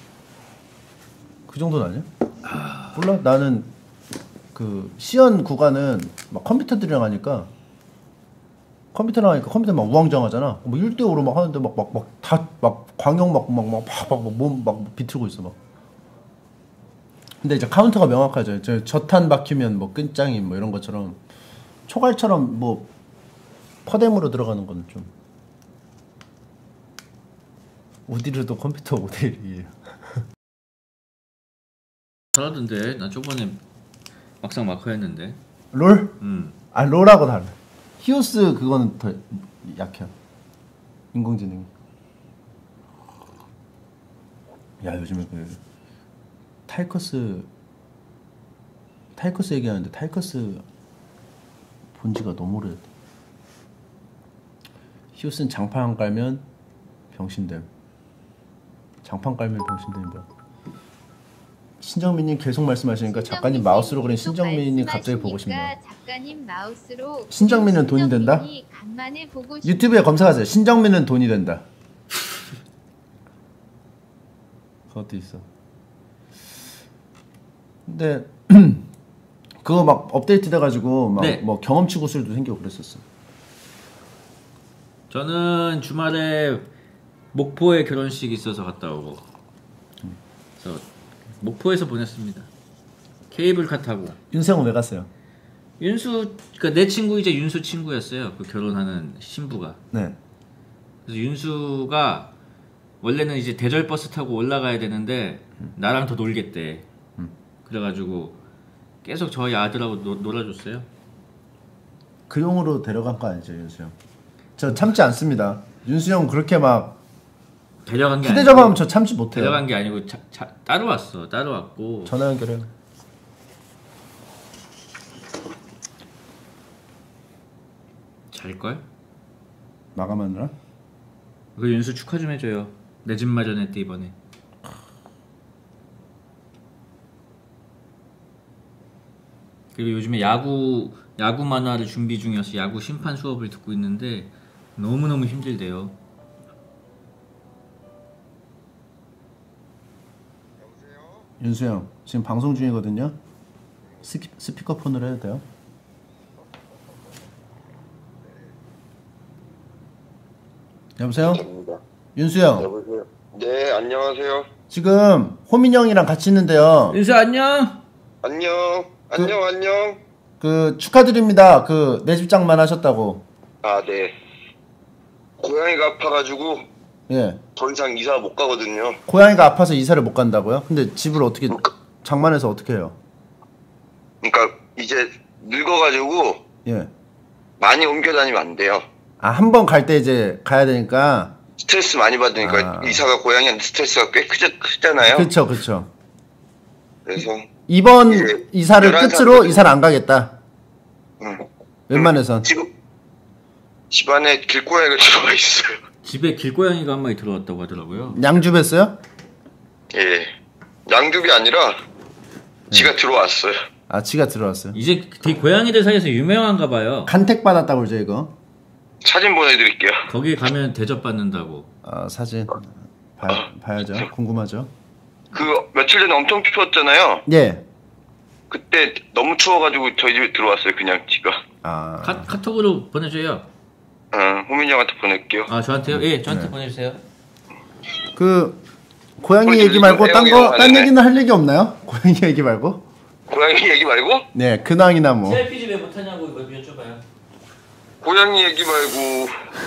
Speaker 1: 그 정도는 아니야? 몰라? 나는 그 시연 구간은 막 컴퓨터들이랑 하니까 컴퓨터 우왕좌왕하잖아. 뭐 1대5로 막 하는데 막 광역 몸 비틀고 있어 막. 근데 이제 카운터가 명확하죠. 저탄 박히면 뭐 끝장임 뭐 이런 것처럼 초갈처럼 뭐 퍼뎀으로 들어가는 건 좀 우디르도 컴퓨터 5대1이에요.
Speaker 8: 잘하던데. 나 저번에 막상 마크 했는데.
Speaker 1: 롤? 아 롤하고 달라. 히오스 그거는 더 약해요. 인공지능이. 야 요즘에 그 타이커스 얘기하는데 타이커스 본지가 너무 오래됐다. 히오스는 장판 깔면 병신됨. 장판 깔면 병신됨이다. 신정민님 계속 말씀하시니까 작가님 마우스로 그린 신정민님 갑자기 보고 싶네요.
Speaker 2: 작가님 마우스로
Speaker 1: 신정민은 돈이 된다? 유튜브에 검색하세요. 신정민은 돈이 된다. 그것도 있어. 근데 그거 막 업데이트 돼가지고 막 뭐 경험치 구슬도 생기고 그랬었어.
Speaker 8: 저는 주말에 목포에 결혼식 있어서 갔다 오고. 그래서 목포에서 보냈습니다. 케이블카 타고.
Speaker 1: 윤수 형은 왜 갔어요?
Speaker 8: 윤수, 그러니까 내 친구이자 윤수 친구였어요. 그 결혼하는 신부가.
Speaker 1: 네.
Speaker 8: 그래서 윤수가 원래는 이제 대절 버스 타고 올라가야 되는데 나랑 더 놀겠대. 그래가지고 계속 저희 아들하고 놀아줬어요.
Speaker 1: 그 용으로 데려간 거 아니죠, 윤수 형? 저 참지 않습니다. 윤수 형 그렇게 막
Speaker 8: 데려간 게
Speaker 1: 휴대전화 하면 저 참지 못해요.
Speaker 8: 데려간 게 아니고 따로 왔어. 따로 왔고.
Speaker 1: 전화 연결해요.
Speaker 8: 잘걸?
Speaker 1: 마감하느라?
Speaker 8: 그 윤수 축하 좀 해줘요. 내 집 마련했대 이번에. 그리고 요즘에 야구 만화를 준비 중이어서 야구 심판 수업을 듣고 있는데 너무너무 힘들대요.
Speaker 1: 윤수 형 지금 방송 중이거든요. 스피커폰으로 해도 돼요? 여보세요? 윤수 형.
Speaker 12: 여보세요. 네, 안녕하세요.
Speaker 1: 지금 호민 형이랑 같이 있는데요.
Speaker 8: 윤수 안녕.
Speaker 12: 안녕. 안녕.
Speaker 1: 그 축하드립니다. 그 내 집 장만 하셨다고.
Speaker 12: 아, 네. 고양이가 아파가지고
Speaker 1: 예.
Speaker 12: 더 이상 이사 못 가거든요.
Speaker 1: 고양이가 아파서 이사를 못 간다고요? 근데 집을 어떻게 장만해서 어떻게 해요?
Speaker 12: 그러니까 이제 늙어가지고
Speaker 1: 예.
Speaker 12: 많이 옮겨 다니면 안 돼요.
Speaker 1: 아, 한 번 갈 때 이제 가야 되니까.
Speaker 12: 스트레스 많이 받으니까 이사가 고양이한테 스트레스가 꽤 크잖아요.
Speaker 1: 그렇죠, 그렇죠.
Speaker 12: 그래서
Speaker 1: 이번 이사를
Speaker 12: 11살
Speaker 1: 끝으로 이사를 안 가겠다.
Speaker 12: 응.
Speaker 1: 웬만해선.
Speaker 12: 지금 집안에 길고양이가 들어와 있어요.
Speaker 8: 집에 길고양이가 한 마리 들어왔다고 하더라고요.
Speaker 1: 양주했어요?
Speaker 12: 예. 양육이 아니라 지가 들어왔어요.
Speaker 1: 아, 지가 들어왔어요.
Speaker 8: 이제 되게 고양이들 사이에서 유명한가 봐요.
Speaker 1: 간택 받았다고 그러죠, 이거?
Speaker 12: 사진 보내드릴게요.
Speaker 8: 거기 가면 대접받는다고.
Speaker 1: 아, 사진 봐야죠. 궁금하죠.
Speaker 12: 그 며칠 전에 엄청 추웠잖아요.
Speaker 1: 예.
Speaker 12: 그때 너무 추워가지고 저희 집에 들어왔어요. 그냥 지가.
Speaker 1: 아.
Speaker 8: 카톡으로 보내줘요.
Speaker 12: 응, 호민이 형한테 보낼게요.
Speaker 8: 아, 저한테요? 예, 저한테 보내주세요.
Speaker 1: 그 고양이 얘기 말고 딴 얘기는 할 얘기 없나요? 고양이 얘기 말고?
Speaker 12: 고양이 얘기 말고?
Speaker 1: 네, 근황이나 뭐.
Speaker 8: 셀피지 왜 못하냐고 이거 여쭤봐요.
Speaker 12: 고양이 얘기 말고.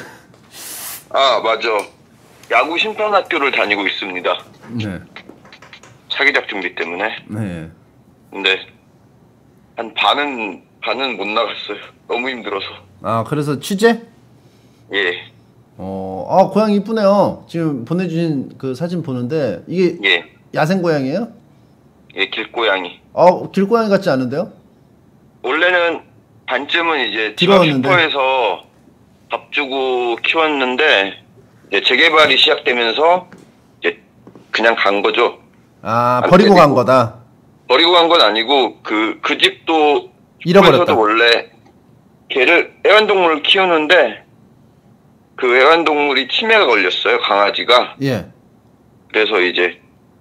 Speaker 12: 아, 맞아. 야구 심판 학교를 다니고 있습니다.
Speaker 1: 네.
Speaker 12: 차기작 준비 때문에.
Speaker 1: 네.
Speaker 12: 근데 한 반은 못 나갔어요. 너무 힘들어서.
Speaker 1: 아, 그래서 취재?
Speaker 12: 예.
Speaker 1: 아, 고양이 이쁘네요. 지금 보내주신 그 사진 보는데 이게
Speaker 12: 예.
Speaker 1: 야생 고양이에요?
Speaker 12: 예, 길고양이.
Speaker 1: 길고양이 같지 않은데요?
Speaker 12: 원래는 반쯤은 이제
Speaker 1: 들어왔는데.
Speaker 12: 슈퍼에서 밥 주고 키웠는데 이제 재개발이 시작되면서 이제 그냥 간 거죠.
Speaker 1: 아, 버리고 간 거다.
Speaker 12: 버리고 간 건 아니고 그 집도
Speaker 1: 잃어버렸다.
Speaker 12: 슈퍼에서도 원래 개를 애완동물을 키우는데 그 애완동물이 치매가 걸렸어요. 강아지가.
Speaker 1: 예.
Speaker 12: 그래서 이제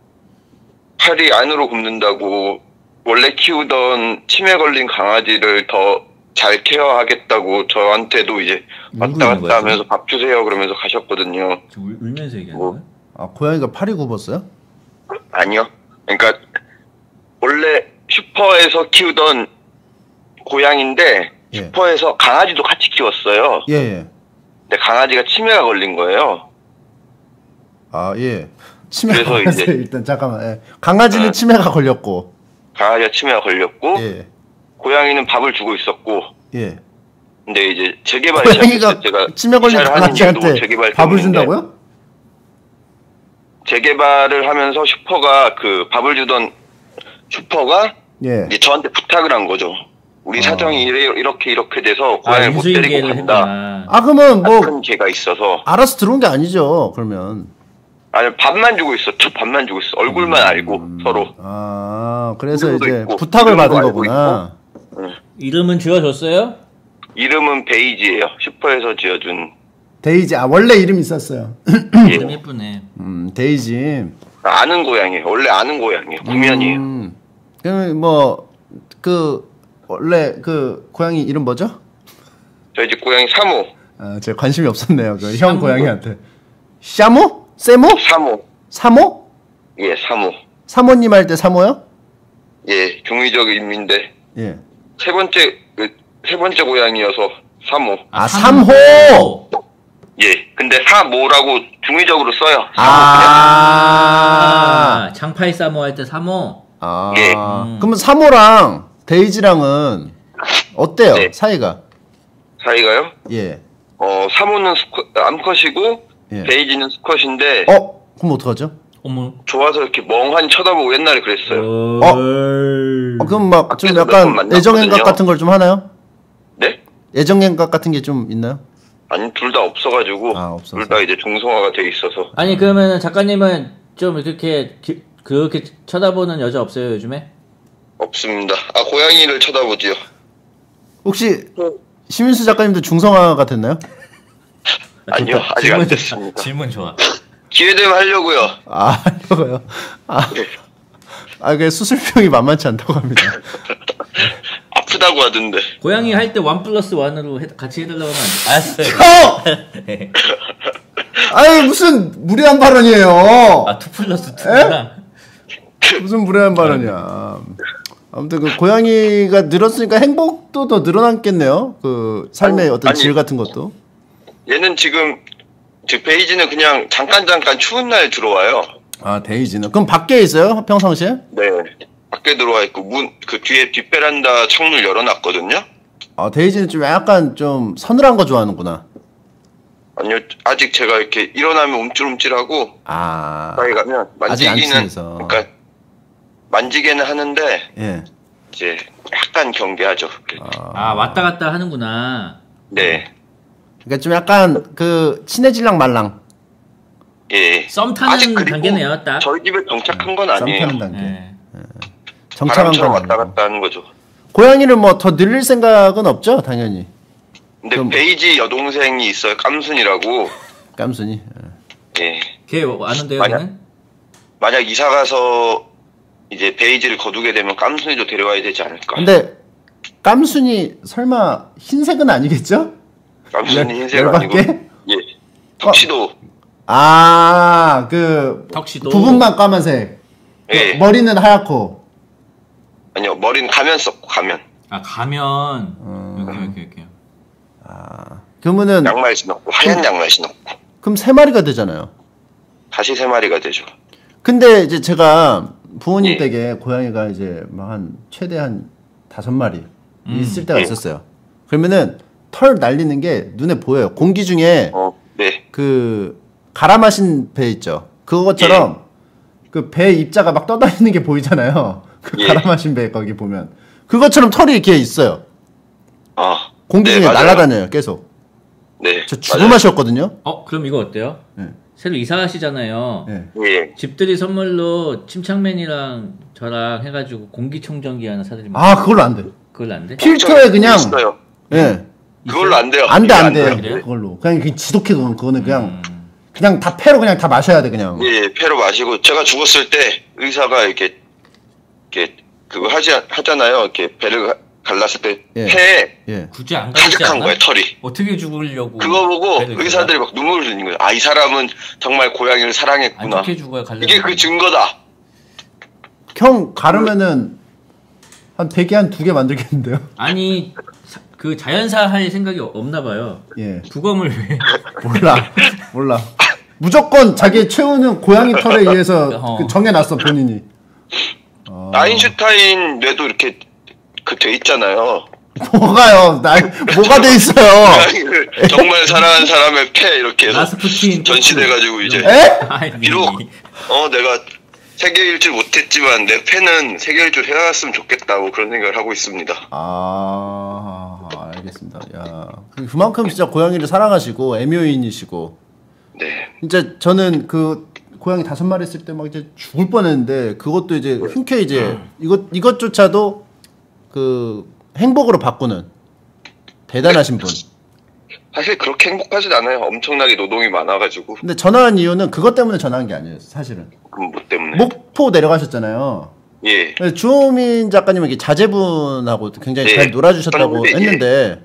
Speaker 12: 팔이 안으로 굽는다고 원래 키우던 치매 걸린 강아지를 더 잘 케어하겠다고 저한테도 이제 왔다 갔다 하면서 밥 주세요 그러면서 가셨거든요.
Speaker 8: 울면서 얘기하는 거예요?
Speaker 1: 아, 고양이가 팔이 굽었어요?
Speaker 12: 아니요. 그러니까 원래 슈퍼에서 키우던 고양인데 슈퍼에서 강아지도 같이 키웠어요.
Speaker 1: 예.
Speaker 12: 근데 강아지가 치매가 걸린 거예요.
Speaker 1: 아, 예. 치매가
Speaker 12: 그래서
Speaker 1: 걸렸어요.
Speaker 12: 이제
Speaker 1: 일단 잠깐만. 예. 강아지는 치매가 걸렸고.
Speaker 12: 강아지가 치매가 걸렸고
Speaker 1: 예.
Speaker 12: 고양이는 밥을 주고 있었고.
Speaker 1: 예.
Speaker 12: 근데 이제 재개발
Speaker 1: 고양이가
Speaker 12: 제가
Speaker 1: 치매 걸린
Speaker 12: 이사를 하는 이유도
Speaker 1: 강아지한테
Speaker 12: 재개발
Speaker 1: 밥을
Speaker 12: 때문인데
Speaker 1: 준다고요?
Speaker 12: 재개발을 하면서 슈퍼가 그 밥을 주던 슈퍼가
Speaker 1: 예.
Speaker 12: 이제 저한테 부탁을 한 거죠. 우리 사정이 이렇게 돼서 고양이를 못 데리고
Speaker 8: 인수인계를
Speaker 12: 간다.
Speaker 1: 아, 그러면 뭐
Speaker 12: 큰 개가 있어서
Speaker 1: 알아서 들어온 게 아니죠. 그러면.
Speaker 12: 아니 밥만 주고 있었죠. 밥만 주고 있어. 얼굴만 알고 서로.
Speaker 1: 아, 그래서
Speaker 12: 이름도
Speaker 1: 이제
Speaker 12: 있고,
Speaker 1: 부탁을
Speaker 12: 이름도
Speaker 1: 받은
Speaker 12: 알고
Speaker 1: 거구나.
Speaker 8: 이름은 지어줬어요?
Speaker 12: 이름은 베이지예요. 슈퍼에서 지어준.
Speaker 1: 데이지. 아, 원래 이름 있었어요.
Speaker 8: 이름 예쁘네.
Speaker 1: 데이지.
Speaker 12: 아는 고양이에요. 원래 아는 고양이에요. 구면이에요.
Speaker 1: 그럼 뭐 그 원래 그 고양이 이름 뭐죠?
Speaker 12: 저희 집 고양이 사모.
Speaker 1: 아, 제가 관심이 없었네요. 그 형 고양이한테. 샤모? 세모?
Speaker 12: 사모.
Speaker 1: 사모?
Speaker 12: 예, 사모.
Speaker 1: 사모님 할 때 사모요?
Speaker 12: 예, 중의적 의미인데
Speaker 1: 예.
Speaker 12: 세 번째 고양이여서 사모.
Speaker 1: 아, 3호!
Speaker 12: 예, 근데 사모라고 중의적으로 써요.
Speaker 8: 아, 장파이 사모 할 때 사모.
Speaker 1: 아,
Speaker 12: 예.
Speaker 1: 그러면 사모랑 데이지랑은 어때요?
Speaker 12: 네.
Speaker 1: 사이가?
Speaker 12: 사이가요?
Speaker 1: 예.
Speaker 12: 사모는 암컷이고
Speaker 1: 예.
Speaker 12: 데이지는 수컷인데
Speaker 1: 그럼 어떡하죠?
Speaker 8: 어머.
Speaker 12: 좋아서 이렇게 멍하니 쳐다보고 옛날에 그랬어요.
Speaker 1: 그럼 막 좀
Speaker 12: 밖에서 몇번
Speaker 1: 약간
Speaker 12: 만났거든요.
Speaker 1: 애정행각 같은 걸 좀 하나요?
Speaker 12: 네?
Speaker 1: 애정행각 같은 게 좀 있나요?
Speaker 12: 아니 둘 다 없어가지고 둘 다 이제 중성화가 돼 있어서.
Speaker 8: 아니 그러면 작가님은 좀 이렇게 그렇게 쳐다보는 여자 없어요 요즘에?
Speaker 12: 없습니다. 아 고양이를 쳐다보지요.
Speaker 1: 혹시 심윤수 작가님도 중성화가 됐나요?
Speaker 12: 아니요 아직 안 됐습니다.
Speaker 8: 질문 좋아.
Speaker 12: 기회 되면 하려고요.
Speaker 1: 아 하려고요? 그 수술비용이 만만치 않다고 합니다.
Speaker 12: 아프다고 하던데.
Speaker 8: 고양이 할 때 1+1으로 같이 해달라고 하면 알았어요.
Speaker 1: 아니 무슨 무례한 발언이에요.
Speaker 8: 2+2구나.
Speaker 1: 무슨 무례한 발언이야. 아무튼 그 고양이가 늘었으니까 행복도 더 늘어났겠네요. 그 삶의 어떤 질 같은 것도.
Speaker 12: 얘는 지금 베이지는 그냥 잠깐 추운 날 들어와요.
Speaker 1: 아 데이지는 그럼 밖에 있어요? 평상시에?
Speaker 12: 네. 밖에 들어와 있고 그 뒤에 뒷베란다 창문 열어놨거든요.
Speaker 1: 아 데이지는 좀 약간 좀 서늘한 거 좋아하는구나.
Speaker 12: 아니요 아직 제가 이렇게 일어나면 움찔움찔하고 가까이 가면
Speaker 1: 아직 안
Speaker 12: 만지기는
Speaker 1: 친해서.
Speaker 12: 그러니까 만지게는 하는데
Speaker 1: 예.
Speaker 12: 이제 약간 경계하죠.
Speaker 8: 아 왔다 갔다 하는구나.
Speaker 12: 네.
Speaker 1: 그러니까 좀 약간 그 친해질랑 말랑.
Speaker 12: 예.
Speaker 8: 썸 타는 단계네요, 딱.
Speaker 12: 저희 집에 정착한 건 아니에요.
Speaker 1: 썸 타는 단계.
Speaker 8: 네.
Speaker 1: 정착한
Speaker 12: 바람처럼
Speaker 1: 건
Speaker 12: 왔다
Speaker 1: 아니고.
Speaker 12: 갔다 하는 거죠.
Speaker 1: 고양이를 뭐 더 늘릴 생각은 없죠, 당연히.
Speaker 12: 근데 베이지 여동생이 있어요. 깜순이라고.
Speaker 1: 깜순이.
Speaker 12: 예.
Speaker 8: 걔 아는데요, 걔는?
Speaker 12: 만약 이사 가서 이제 베이지를 거두게 되면 깜순이도 데려와야 되지 않을까.
Speaker 1: 근데 깜순이 설마 흰색은 아니겠죠?
Speaker 12: 깜순이 흰색
Speaker 1: 열받게?
Speaker 12: 아니고. 예. 턱시도.
Speaker 1: 그
Speaker 8: 턱시도.
Speaker 1: 부분만 까만색.
Speaker 12: 예.
Speaker 1: 머리는 하얗고.
Speaker 12: 아니요. 머리는 가면 썼고 가면.
Speaker 8: 아 가면. 오케이.
Speaker 1: 그러면은
Speaker 12: 양말 신었고 하얀 양말 신었고.
Speaker 1: 그럼 3마리가 되잖아요.
Speaker 12: 다시 3마리가 되죠.
Speaker 1: 근데 이제 제가 부모님
Speaker 12: 예.
Speaker 1: 댁에 고양이가 이제 막 최대 한 5마리 있을 때가
Speaker 12: 예.
Speaker 1: 있었어요. 그러면은 털 날리는 게 눈에 보여요. 공기 중에
Speaker 12: 네.
Speaker 1: 그 갈아 마신 배 있죠. 그것처럼 그 배 입자가 막 떠다니는 게 보이잖아요. 그
Speaker 12: 예.
Speaker 1: 갈아 마신 배 거기 보면 그것처럼 털이 이렇게 있어요. 공기
Speaker 12: 네,
Speaker 1: 중에
Speaker 12: 맞아요.
Speaker 1: 날아다녀요. 계속.
Speaker 12: 네.
Speaker 1: 저 죽을 맛이었거든요.
Speaker 8: 그럼 이거 어때요? 새로 이사하시잖아요.
Speaker 12: 예.
Speaker 8: 집들이 선물로 침착맨이랑 저랑 해가지고 공기청정기 하나 사드리면.
Speaker 1: 그걸로 안 돼.
Speaker 8: 그걸로 안 돼?
Speaker 1: 필터에 그냥
Speaker 12: 있어요.
Speaker 1: 예.
Speaker 12: 그걸로 안 돼요.
Speaker 1: 안 돼,
Speaker 12: 이게
Speaker 1: 안
Speaker 12: 안
Speaker 1: 돼.
Speaker 12: 돼요.
Speaker 1: 그걸로. 그냥 지독해, 그거는 그냥 다 패로 그냥 다 마셔야 돼, 그냥.
Speaker 12: 예, 폐로 마시고 제가 죽었을 때 의사가 이렇게 그거 하잖아요. 이렇게 배를 갈랐을 때 폐에
Speaker 8: 굳이 안 가리지
Speaker 12: 가득한
Speaker 8: 않나?
Speaker 12: 거예요, 털이.
Speaker 8: 어떻게 죽으려고?
Speaker 12: 그거 보고
Speaker 8: 배를
Speaker 12: 의사들이 막 눈물을 흘리는 거예요. 이 사람은 정말 고양이를 사랑했구나.
Speaker 8: 어떻게 죽어야 갈래?
Speaker 12: 이게 그 증거다.
Speaker 1: 형, 가르면은 한 100개 한 2개 만들겠는데요?
Speaker 8: 아니 그 자연사 할 생각이 없나 봐요.
Speaker 1: 예.
Speaker 8: 부검을 왜?
Speaker 1: 몰라. 무조건 자기의 최후는 고양이 털에 의해서 그 정해놨어, 본인이.
Speaker 12: 아인슈타인 뇌도 이렇게 돼 있잖아요.
Speaker 1: 뭐가요? 뭐가 돼 있어요?
Speaker 12: 고양이를 정말 사랑한 사람의 폐 이렇게 해서 전시돼가지고 이제 비록 내가 세계 일주를 못했지만 내 폐는 세계 일주를 해놨으면 좋겠다고 그런 생각을 하고 있습니다.
Speaker 1: 알겠습니다. 야, 그만큼 진짜 고양이를 사랑하시고 애묘인이시고.
Speaker 12: 네.
Speaker 1: 진짜 저는 그 고양이 5마리 있을 때 막 이제 죽을 뻔했는데 그것도 이제 흔쾌히 이제 이것조차도 그 행복으로 바꾸는 대단하신 분.
Speaker 12: 사실 그렇게 행복하진 않아요. 엄청나게 노동이 많아가지고.
Speaker 1: 근데 전화한 이유는 그것 때문에 전화한 게 아니에요, 사실은.
Speaker 12: 그럼 뭐 때문에?
Speaker 1: 목포 내려가셨잖아요.
Speaker 12: 예.
Speaker 1: 주호민 작가님은 이게 자제분하고 굉장히 잘 놀아주셨다고 했는데,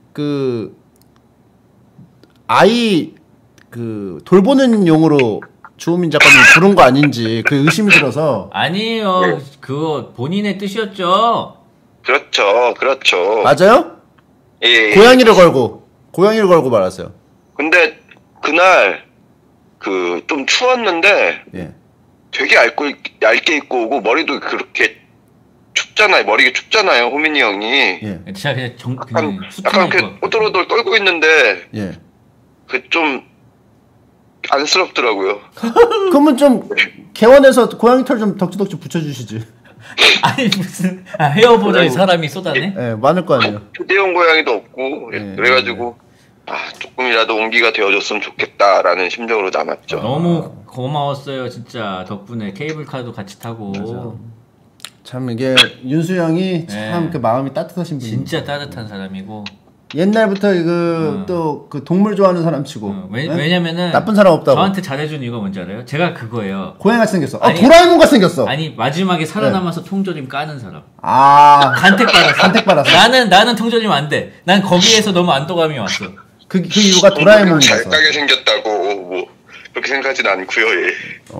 Speaker 1: 그 아이 그 돌보는 용으로 주호민 작가님 부른 거 아닌지 그 의심이 들어서.
Speaker 8: 아니에요. 그거 본인의 뜻이었죠.
Speaker 12: 그렇죠.
Speaker 1: 맞아요?
Speaker 12: 예.
Speaker 1: 고양이를 걸고 말았어요.
Speaker 12: 근데 그날 그 좀 추웠는데
Speaker 1: 예.
Speaker 12: 되게 얇게 입고 오고 머리도 그렇게 춥잖아요. 머리가 춥잖아요. 호민이 형이.
Speaker 1: 예.
Speaker 8: 진짜 그냥
Speaker 12: 약간 그 오돌오돌 떨고 있는데
Speaker 1: 예.
Speaker 12: 그 좀 안쓰럽더라고요.
Speaker 1: 그러면 좀 개원해서 고양이 털 좀 덕지덕지 붙여주시지.
Speaker 8: 아니 무슨 헤어보더니 사람이 쏟아내?
Speaker 1: 예, 많을 거 아니에요.
Speaker 12: 휴대용 고양이도 없고 그래가지고 조금이라도 온기가 되어줬으면 좋겠다라는 심정으로 남았죠.
Speaker 8: 너무 고마웠어요 진짜 덕분에 케이블카도 같이 타고.
Speaker 1: 맞아. 참 이게 윤수 형이 참 그 마음이 따뜻하신 분이
Speaker 8: 진짜 따뜻한 사람이고
Speaker 1: 옛날부터 또 그 동물 좋아하는 사람 치고
Speaker 8: 왜냐면은
Speaker 1: 나쁜 사람 없다고
Speaker 8: 저한테 잘해준 이유가 뭔지 알아요? 제가 그거예요.
Speaker 1: 고양이같이 생겼어. 도라에몽 같이 생겼어.
Speaker 8: 아니 마지막에 살아남아서 통조림 까는 사람. 간택 받았어. 나는 통조림 안 돼. 난 거기에서 너무 안도감이 왔어.
Speaker 1: 그 이유가 도라에몽이라서.
Speaker 12: 잘 까게 생겼다고 뭐 그렇게 생각하진 않고요. 예.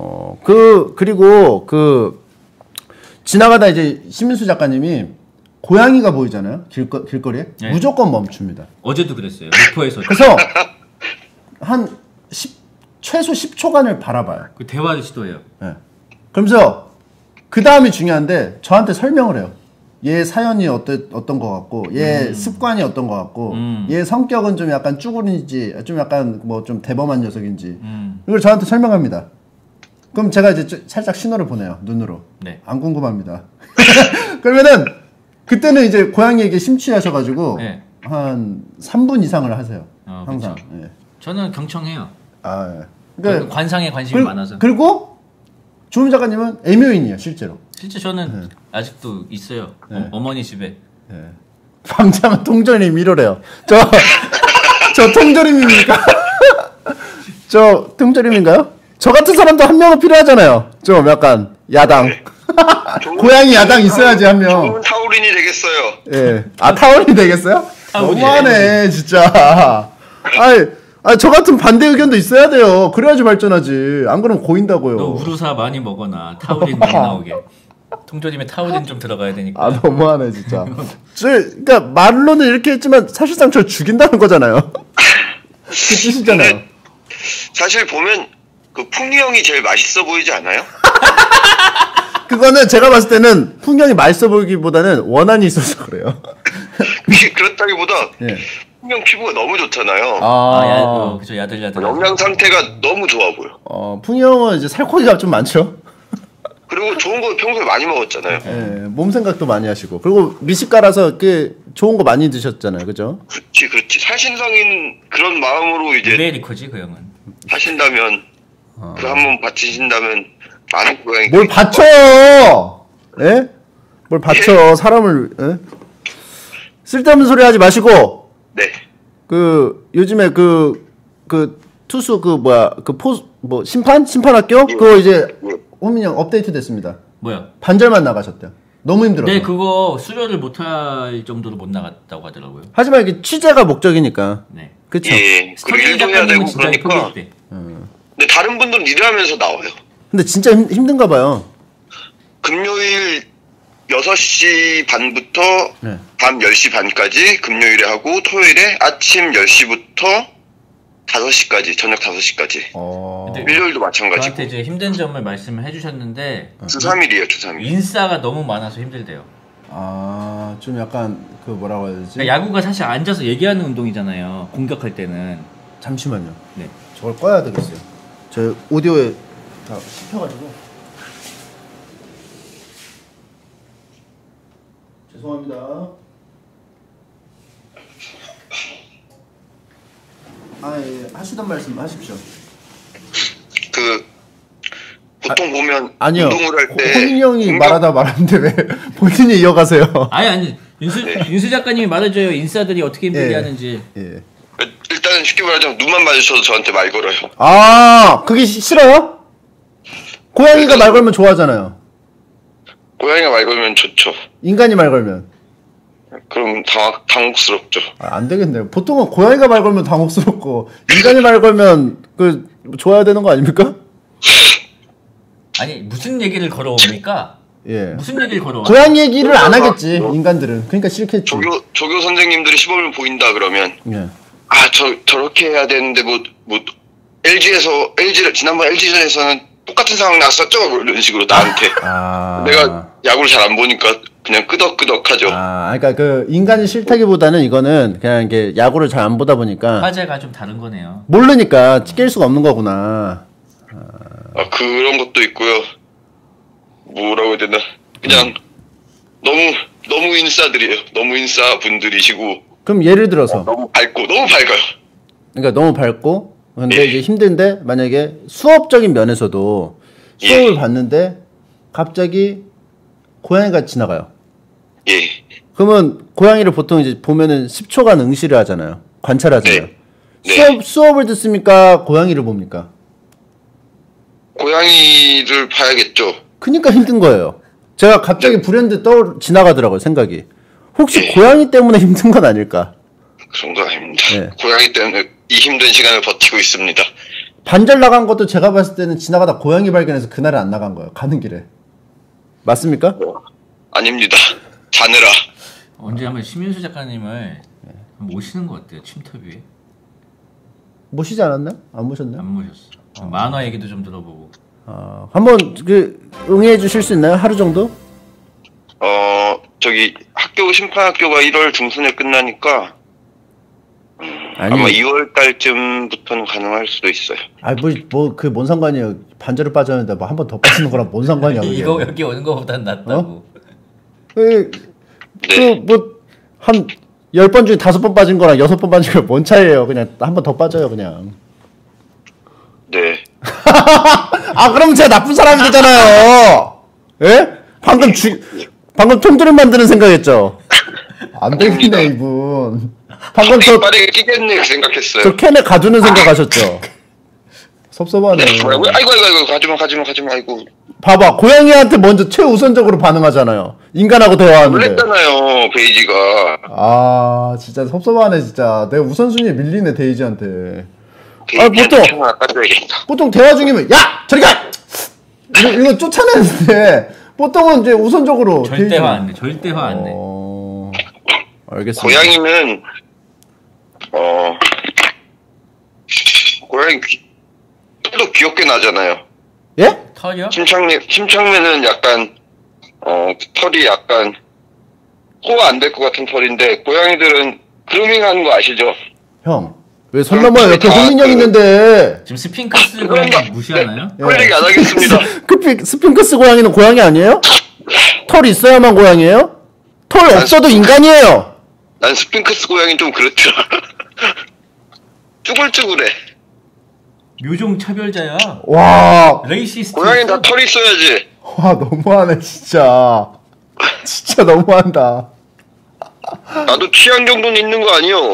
Speaker 1: 그리고 지나가다 이제 심민수 작가님이 고양이가 보이잖아요. 길거리에 무조건 멈춥니다.
Speaker 8: 어제도 그랬어요. 목포에서.
Speaker 1: 그래서 한 최소 10초간을 바라봐요.
Speaker 8: 그 대화를 시도해요.
Speaker 1: 네. 그러면서 그 다음이 중요한데 저한테 설명을 해요. 얘 사연이 어떤 것 같고, 얘 습관이 어떤 것 같고, 얘 성격은 좀 약간 쭈구리인지, 좀 약간 뭐 좀 대범한 녀석인지, 이걸 저한테 설명합니다. 그럼 제가 이제 살짝 신호를 보내요. 눈으로.
Speaker 8: 네.
Speaker 1: 안 궁금합니다. 그러면은 그때는 이제 고양이에게 심취하셔가지고 한 3분 이상을 하세요. 항상. 예.
Speaker 8: 저는 경청해요.
Speaker 1: 그러니까
Speaker 8: 관상에 관심이 많아서.
Speaker 1: 그리고 조민 작가님은 애묘인이에요, 실제로.
Speaker 8: 실제 저는 아직도 있어요. 어머니 집에.
Speaker 1: 방장은 통조림 1호래요. 저 통조림입니까? 저 통조림인가요? 저 같은 사람도 한 명은 필요하잖아요. 좀 약간 야당. 고양이 야당 있어야지 한 명.
Speaker 12: 좋은 타우린이 되겠어요.
Speaker 1: 예. 타우린이 되겠어요? 너무하네 진짜. 저 같은 반대 의견도 있어야 돼요. 그래야지 발전하지. 안 그러면 고인다고요.
Speaker 8: 너 우루사 많이 먹어놔. 타우린 많이 나오게. 통조림에 타우린 좀 들어가야 되니까.
Speaker 1: 너무하네 진짜. 그러니까 말로는 이렇게 했지만 사실상 저 죽인다는 거잖아요. 그 뜻이잖아요.
Speaker 12: 사실 보면 그 풍리 형이 제일 맛있어 보이지 않아요?
Speaker 1: 그거는 제가 봤을 때는 풍경이 맛있어 보이기보다는 원한이 있어서 그래요.
Speaker 12: 그렇다기보다 풍경 피부가 너무 좋잖아요.
Speaker 8: 그죠 야들야들.
Speaker 12: 영양 상태가 너무 좋아 보여.
Speaker 1: 풍경은 이제 살코기가 좀 많죠.
Speaker 12: 그리고 좋은 거 평소에 많이 먹었잖아요.
Speaker 1: 몸 생각도 많이 하시고 그리고 미식가라서 좋은 거 많이 드셨잖아요, 그죠?
Speaker 12: 그렇지. 살신성인 그런 마음으로 이제
Speaker 8: 베리코지 그 형은.
Speaker 12: 하신다면 그 한번 바치신다면 많은 고양이.
Speaker 1: 뭘 받쳐? 예? 뭘 받쳐? 사람을 쓸데없는 소리 하지 마시고.
Speaker 12: 네.
Speaker 1: 요즘에 투수 심판학교 그거 이제 호민이 형 업데이트 됐습니다.
Speaker 8: 뭐야?
Speaker 1: 반절만 나가셨대요. 너무 힘들어서.
Speaker 8: 네, 그거 수료를 못할 정도로 못 나갔다고 하더라고요.
Speaker 1: 하지만 이게 취재가 목적이니까.
Speaker 8: 네.
Speaker 1: 그쵸?
Speaker 12: 예. 그리고 일도 해야 되고 그러니까. 근데 다른 분들은 일하면서 나와요.
Speaker 1: 근데 진짜 힘든가 봐요.
Speaker 12: 금요일 6시 반부터 밤 10시 반까지 금요일에 하고 토요일에 아침 10시부터 5시까지 저녁 5시까지. 일요일도 마찬가지고.
Speaker 8: 저한테 이제 힘든 점을 말씀을 해주셨는데
Speaker 12: 주 3일이에요. 주 3일.
Speaker 8: 인싸가 너무 많아서 힘들대요.
Speaker 1: 좀 약간 뭐라고 해야 되지?
Speaker 8: 그러니까 야구가 사실 앉아서 얘기하는 운동이잖아요. 공격할 때는.
Speaker 1: 잠시만요.
Speaker 8: 네.
Speaker 1: 저걸 꺼야 되겠어요. 저 오디오에 다 씹혀가지고. 죄송합니다. 하시던 말씀 하십시오.
Speaker 12: 보통 보면
Speaker 1: 아니요.
Speaker 12: 운동을 할 때
Speaker 1: 호민이 형이 말하다 말았는데 왜 본인이 이어가세요?
Speaker 8: 아니 윤수 작가님이 말해줘요. 인싸들이 어떻게 힘들게 하는지.
Speaker 12: 일단은 쉽게 말하자면 눈만 마주쳐도 저한테 말 걸어요.
Speaker 1: 그게 싫어요? 고양이가 말 걸면 좋아하잖아요.
Speaker 12: 고양이가 말 걸면 좋죠.
Speaker 1: 인간이 말 걸면
Speaker 12: 그럼 당혹스럽죠.
Speaker 1: 안 되겠네요. 보통은 고양이가 말 걸면 당혹스럽고 인간이 말 걸면 좋아야 되는 거 아닙니까?
Speaker 8: 아니 무슨 얘기를 걸어옵니까?
Speaker 1: 예.
Speaker 8: 무슨 얘기를 걸어와?
Speaker 1: 고양이 얘기를 안 하겠지 인간들은. 그러니까 싫겠지.
Speaker 12: 조교 선생님들이 시범을 보인다 그러면
Speaker 1: 예.
Speaker 12: 저렇게 해야 되는데 LG를 지난번 LG전에서는 똑같은 상황 났었죠? 뭐 이런 식으로 나한테. 내가 야구를 잘 안 보니까 그냥 끄덕끄덕하죠.
Speaker 1: 그러니까 그 인간이 싫다기보다는 이거는 그냥 이게 야구를 잘 안 보다 보니까
Speaker 8: 화제가 좀 다른 거네요.
Speaker 1: 모르니까 깰 수가 없는 거구나.
Speaker 12: 그런 것도 있고요. 뭐라고 해야 되나? 그냥 너무 인싸들이에요. 너무 인싸 분들이시고.
Speaker 1: 그럼 예를 들어서
Speaker 12: 너무 밝아요.
Speaker 1: 그러니까 너무 밝고 근데 이제 힘든데 만약에 수업적인 면에서도 수업을 봤는데 갑자기 고양이가 지나가요.
Speaker 12: 예.
Speaker 1: 그러면 고양이를 보통 이제 보면은 10초간 응시를 하잖아요. 관찰하잖아요. 수업을 듣습니까? 고양이를 봅니까?
Speaker 12: 고양이를 봐야겠죠.
Speaker 1: 그러니까 힘든 거예요. 제가 갑자기 불현듯 지나가더라고요, 생각이. 혹시 고양이 때문에 힘든 건 아닐까?
Speaker 12: 그런 거 아닙니다. 고양이 때문에 이 힘든 시간을 버티고 있습니다.
Speaker 1: 반절 나간 것도 제가 봤을 때는 지나가다 고양이 발견해서 그날은 안 나간 거예요. 가는 길에. 맞습니까?
Speaker 12: 아닙니다. 자느라.
Speaker 8: 언제 한번 심윤수 작가님을 모시는 거 어때요? 침터뷰에?
Speaker 1: 모시지 않았나요? 안 모셨나요?
Speaker 8: 안 모셨어. 만화 얘기도 좀 들어보고.
Speaker 1: 한번 응해 주실 수 있나요? 하루 정도?
Speaker 12: 심판학교가 1월 중순에 끝나니까 아마 2월 달쯤부터는 가능할 수도 있어요.
Speaker 1: 뭔 상관이에요. 반절을 빠졌는데 한 번 더 빠지는 거랑 뭔 상관이야.
Speaker 8: 이거 여기 오는 거보단 낫다고.
Speaker 1: 한 10번 중에 5번 빠진 거랑 6번 빠진 거랑 뭔 차이예요. 그냥 한 번 더 빠져요, 그냥.
Speaker 12: 네.
Speaker 1: 그럼 제가 나쁜 사람이 되잖아요. 예? 방금 통조림 만드는 생각했죠? 안 되겠네, 이분. 방금
Speaker 12: 빠르게 끼겠네 생각했어요.
Speaker 1: 저 캔에 가두는 생각하셨죠? 섭섭하네.
Speaker 12: 아이고 가지마 아이고.
Speaker 1: 봐봐, 고양이한테 먼저 최우선적으로 반응하잖아요. 인간하고 대화하는데.
Speaker 12: 놀랬잖아요, 베이지가.
Speaker 1: 진짜 섭섭하네, 진짜. 내가 우선순위에 밀리네, 데이지한테. 보통 대화 중이면 야! 저리 가! 이거 쫓아내는데 보통은 이제 우선적으로
Speaker 8: 절대 화 안 돼. 절대 화 안 돼.
Speaker 1: 알겠습니다.
Speaker 12: 고양이는 고양이 털도 귀엽게 나잖아요.
Speaker 1: 예?
Speaker 8: 털이요?
Speaker 12: 심창래는 약간 털이 약간 소화 안 될 것 같은 털인데 고양이들은 그루밍하는 거 아시죠?
Speaker 1: 형, 왜 선 넘어요? 옆에 호민형 있는데.
Speaker 8: 지금 스핑크스 고양이 무시하나요?
Speaker 12: 그 얘기 안 하겠습니다.
Speaker 1: 스핑크스 고양이는 고양이 아니에요? 털 있어야만 고양이에요? 털 없어도 인간이에요.
Speaker 12: 난 스핑크스 고양이 좀 그렇더라. 쭈글쭈글해.
Speaker 8: 묘종 차별자야.
Speaker 1: 와.
Speaker 8: 레이시스트.
Speaker 12: 고양이 다 털이 있어야지.
Speaker 1: 와, 너무하네 진짜. 진짜 너무한다.
Speaker 12: 나도 취향 정도는 있는 거 아니요.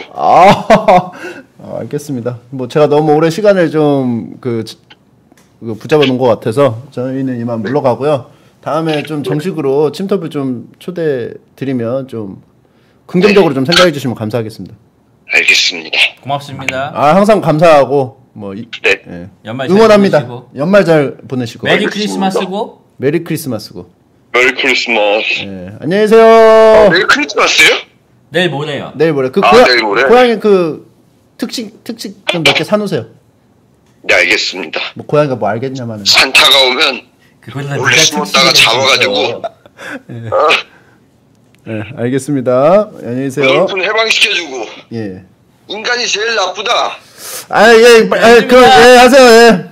Speaker 1: 알겠습니다. 뭐 제가 너무 오래 시간을 좀 붙잡아 놓은 것 같아서 저희는 이만 물러가고요. 다음에 좀 정식으로 침터뷰 좀 초대 드리면 좀 긍정적으로 좀 생각해 주시면 감사하겠습니다.
Speaker 12: 알겠습니다.
Speaker 8: 고맙습니다.
Speaker 1: 항상 감사하고
Speaker 8: 연말
Speaker 1: 응원합니다.
Speaker 8: 잘 보내시고.
Speaker 1: 연말 잘 보내시고.
Speaker 8: 메리 크리스마스고.
Speaker 1: 메리 크리스마스고.
Speaker 12: 메리 크리스마스.
Speaker 1: 안녕히 계세요.
Speaker 12: 내일 크리스마스요?
Speaker 8: 내일 모레요.
Speaker 1: 내일 모레.
Speaker 12: 내일 모레.
Speaker 1: 고양이 특식 좀 몇 개 사놓으세요.
Speaker 12: 네, 알겠습니다.
Speaker 1: 뭐 고양이가 뭐 알겠냐마는.
Speaker 12: 산타가 오면 몰래 숨었다가 잡아가지고.
Speaker 1: 네, 알겠습니다. 안녕히 계세요.
Speaker 12: 골프는 해방시켜주고.
Speaker 1: 예.
Speaker 12: 인간이 제일 나쁘다.
Speaker 1: 하세요.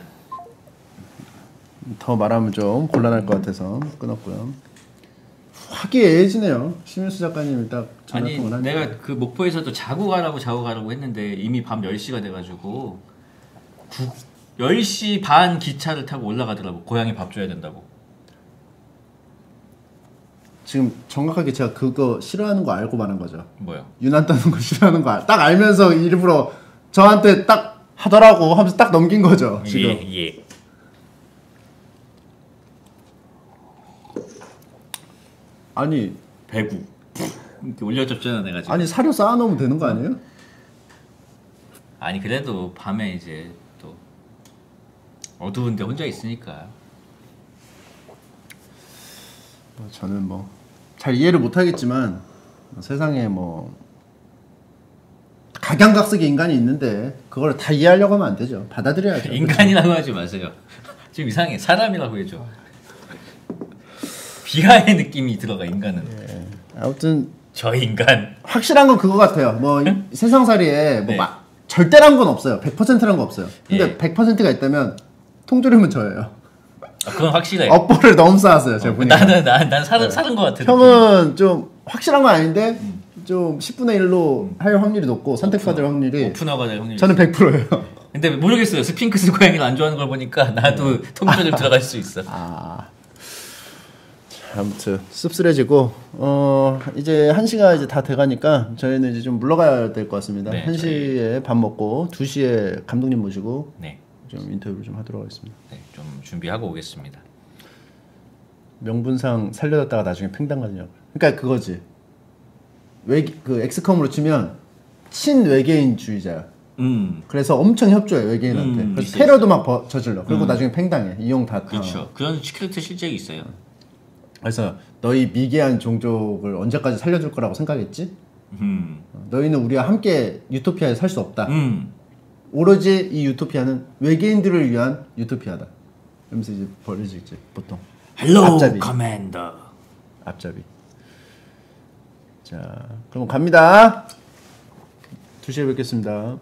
Speaker 1: 더 말하면 좀 곤란할 것 같아서 끊었고요. 화기애애지네요. 심윤수 작가님이 딱 전화통을 하니까.
Speaker 8: 내가 그 목포에서도 자고 가라고 했는데 이미 밤 10시가 돼가지고 10시 반 기차를 타고 올라가더라고. 고양이 밥 줘야 된다고.
Speaker 1: 지금 정확하게 제가 그거 싫어하는 거 알고 말한 거죠.
Speaker 8: 뭐요?
Speaker 1: 유난 떠는 거 싫어하는 거 딱 알면서 일부러 저한테 딱 하더라고 하면서 딱 넘긴 거죠. 지금.
Speaker 8: 예.
Speaker 1: 아니
Speaker 8: 배구 이렇게 올려줬잖아 내가 지금.
Speaker 1: 아니 사료 쌓아놓으면 되는 거 아니에요?
Speaker 8: 아니 그래도 밤에 이제 또 어두운데 혼자 있으니까
Speaker 1: 저는 뭐 잘 이해를 못하겠지만 세상에 뭐 각양각색의 인간이 있는데 그걸 다 이해하려고 하면 안 되죠. 받아들여야죠.
Speaker 8: 인간이라고 하지 마세요. 좀 이상해. 사람이라고 해줘. 비하의 느낌이 들어가 인간은.
Speaker 1: 예. 아무튼
Speaker 8: 저 인간.
Speaker 1: 확실한 건 그거 같아요. 뭐 세상살이에 뭐 절대란 건 없어요. 100%란 거 없어요. 근데 100%가 있다면 통조림은 저예요.
Speaker 8: 그건 확실해.
Speaker 1: 업보를 너무 쌓았어요. 제가 보니까.
Speaker 8: 난 사는 것 같아.
Speaker 1: 형은 좀 확실한 건 아닌데 좀 10분의 1로 할 확률이 높고 선택받을 확률이
Speaker 8: 오픈화가 될 확률이
Speaker 1: 저는 100%예요.
Speaker 8: 근데 모르겠어요. 스핑크스 고양이를 안 좋아하는 걸 보니까 나도 통조림 들어갈 수 있어.
Speaker 1: 아무튼 씁쓸해지고 이제 1시가 이제 다 돼가니까 저희는 이제 좀 물러가야 될 것 같습니다.
Speaker 8: 네,
Speaker 1: 1시에 밥 먹고 2시에 감독님 모시고
Speaker 8: 네.
Speaker 1: 좀 인터뷰를 좀 하도록 하겠습니다.
Speaker 8: 네, 좀 준비하고 오겠습니다.
Speaker 1: 명분상 살려뒀다가 나중에 팽당하냐고. 그러니까 그거지. 그 엑스컴으로 치면 친외계인주의자야. 그래서 엄청 협조해 외계인한테. 그래서 테러도 막 저질러. 그리고 나중에 팽당해. 이용 다.
Speaker 8: 그렇죠. 그런 시크릿 실적이 있어요.
Speaker 1: 그래서 너희 미개한 종족을 언제까지 살려줄 거라고 생각했지? 너희는 우리와 함께 유토피아에 살 수 없다. 오로지 이 유토피아는 외계인들을 위한 유토피아다. 이러면서 이제 벌어지지 보통.
Speaker 8: 헬로
Speaker 1: 앞잡이.
Speaker 8: 커맨더.
Speaker 1: 앞잡이. 자, 그럼 갑니다. 2시에 뵙겠습니다.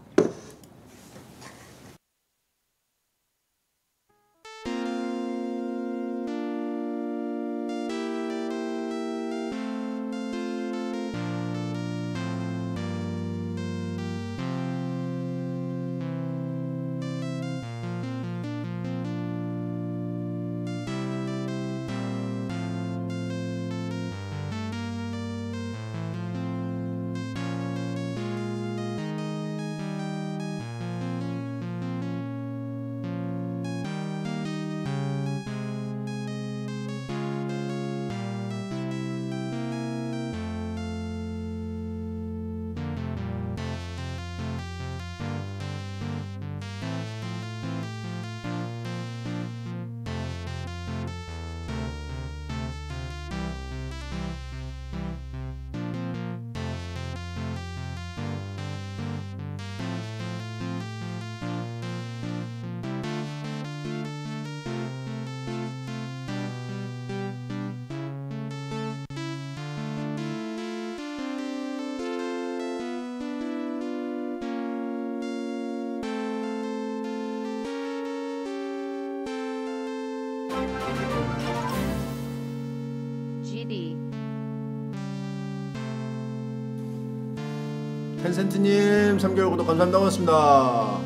Speaker 3: GD.
Speaker 1: 펜센트님 3개월 구독 감사합니다. 고맙습니다.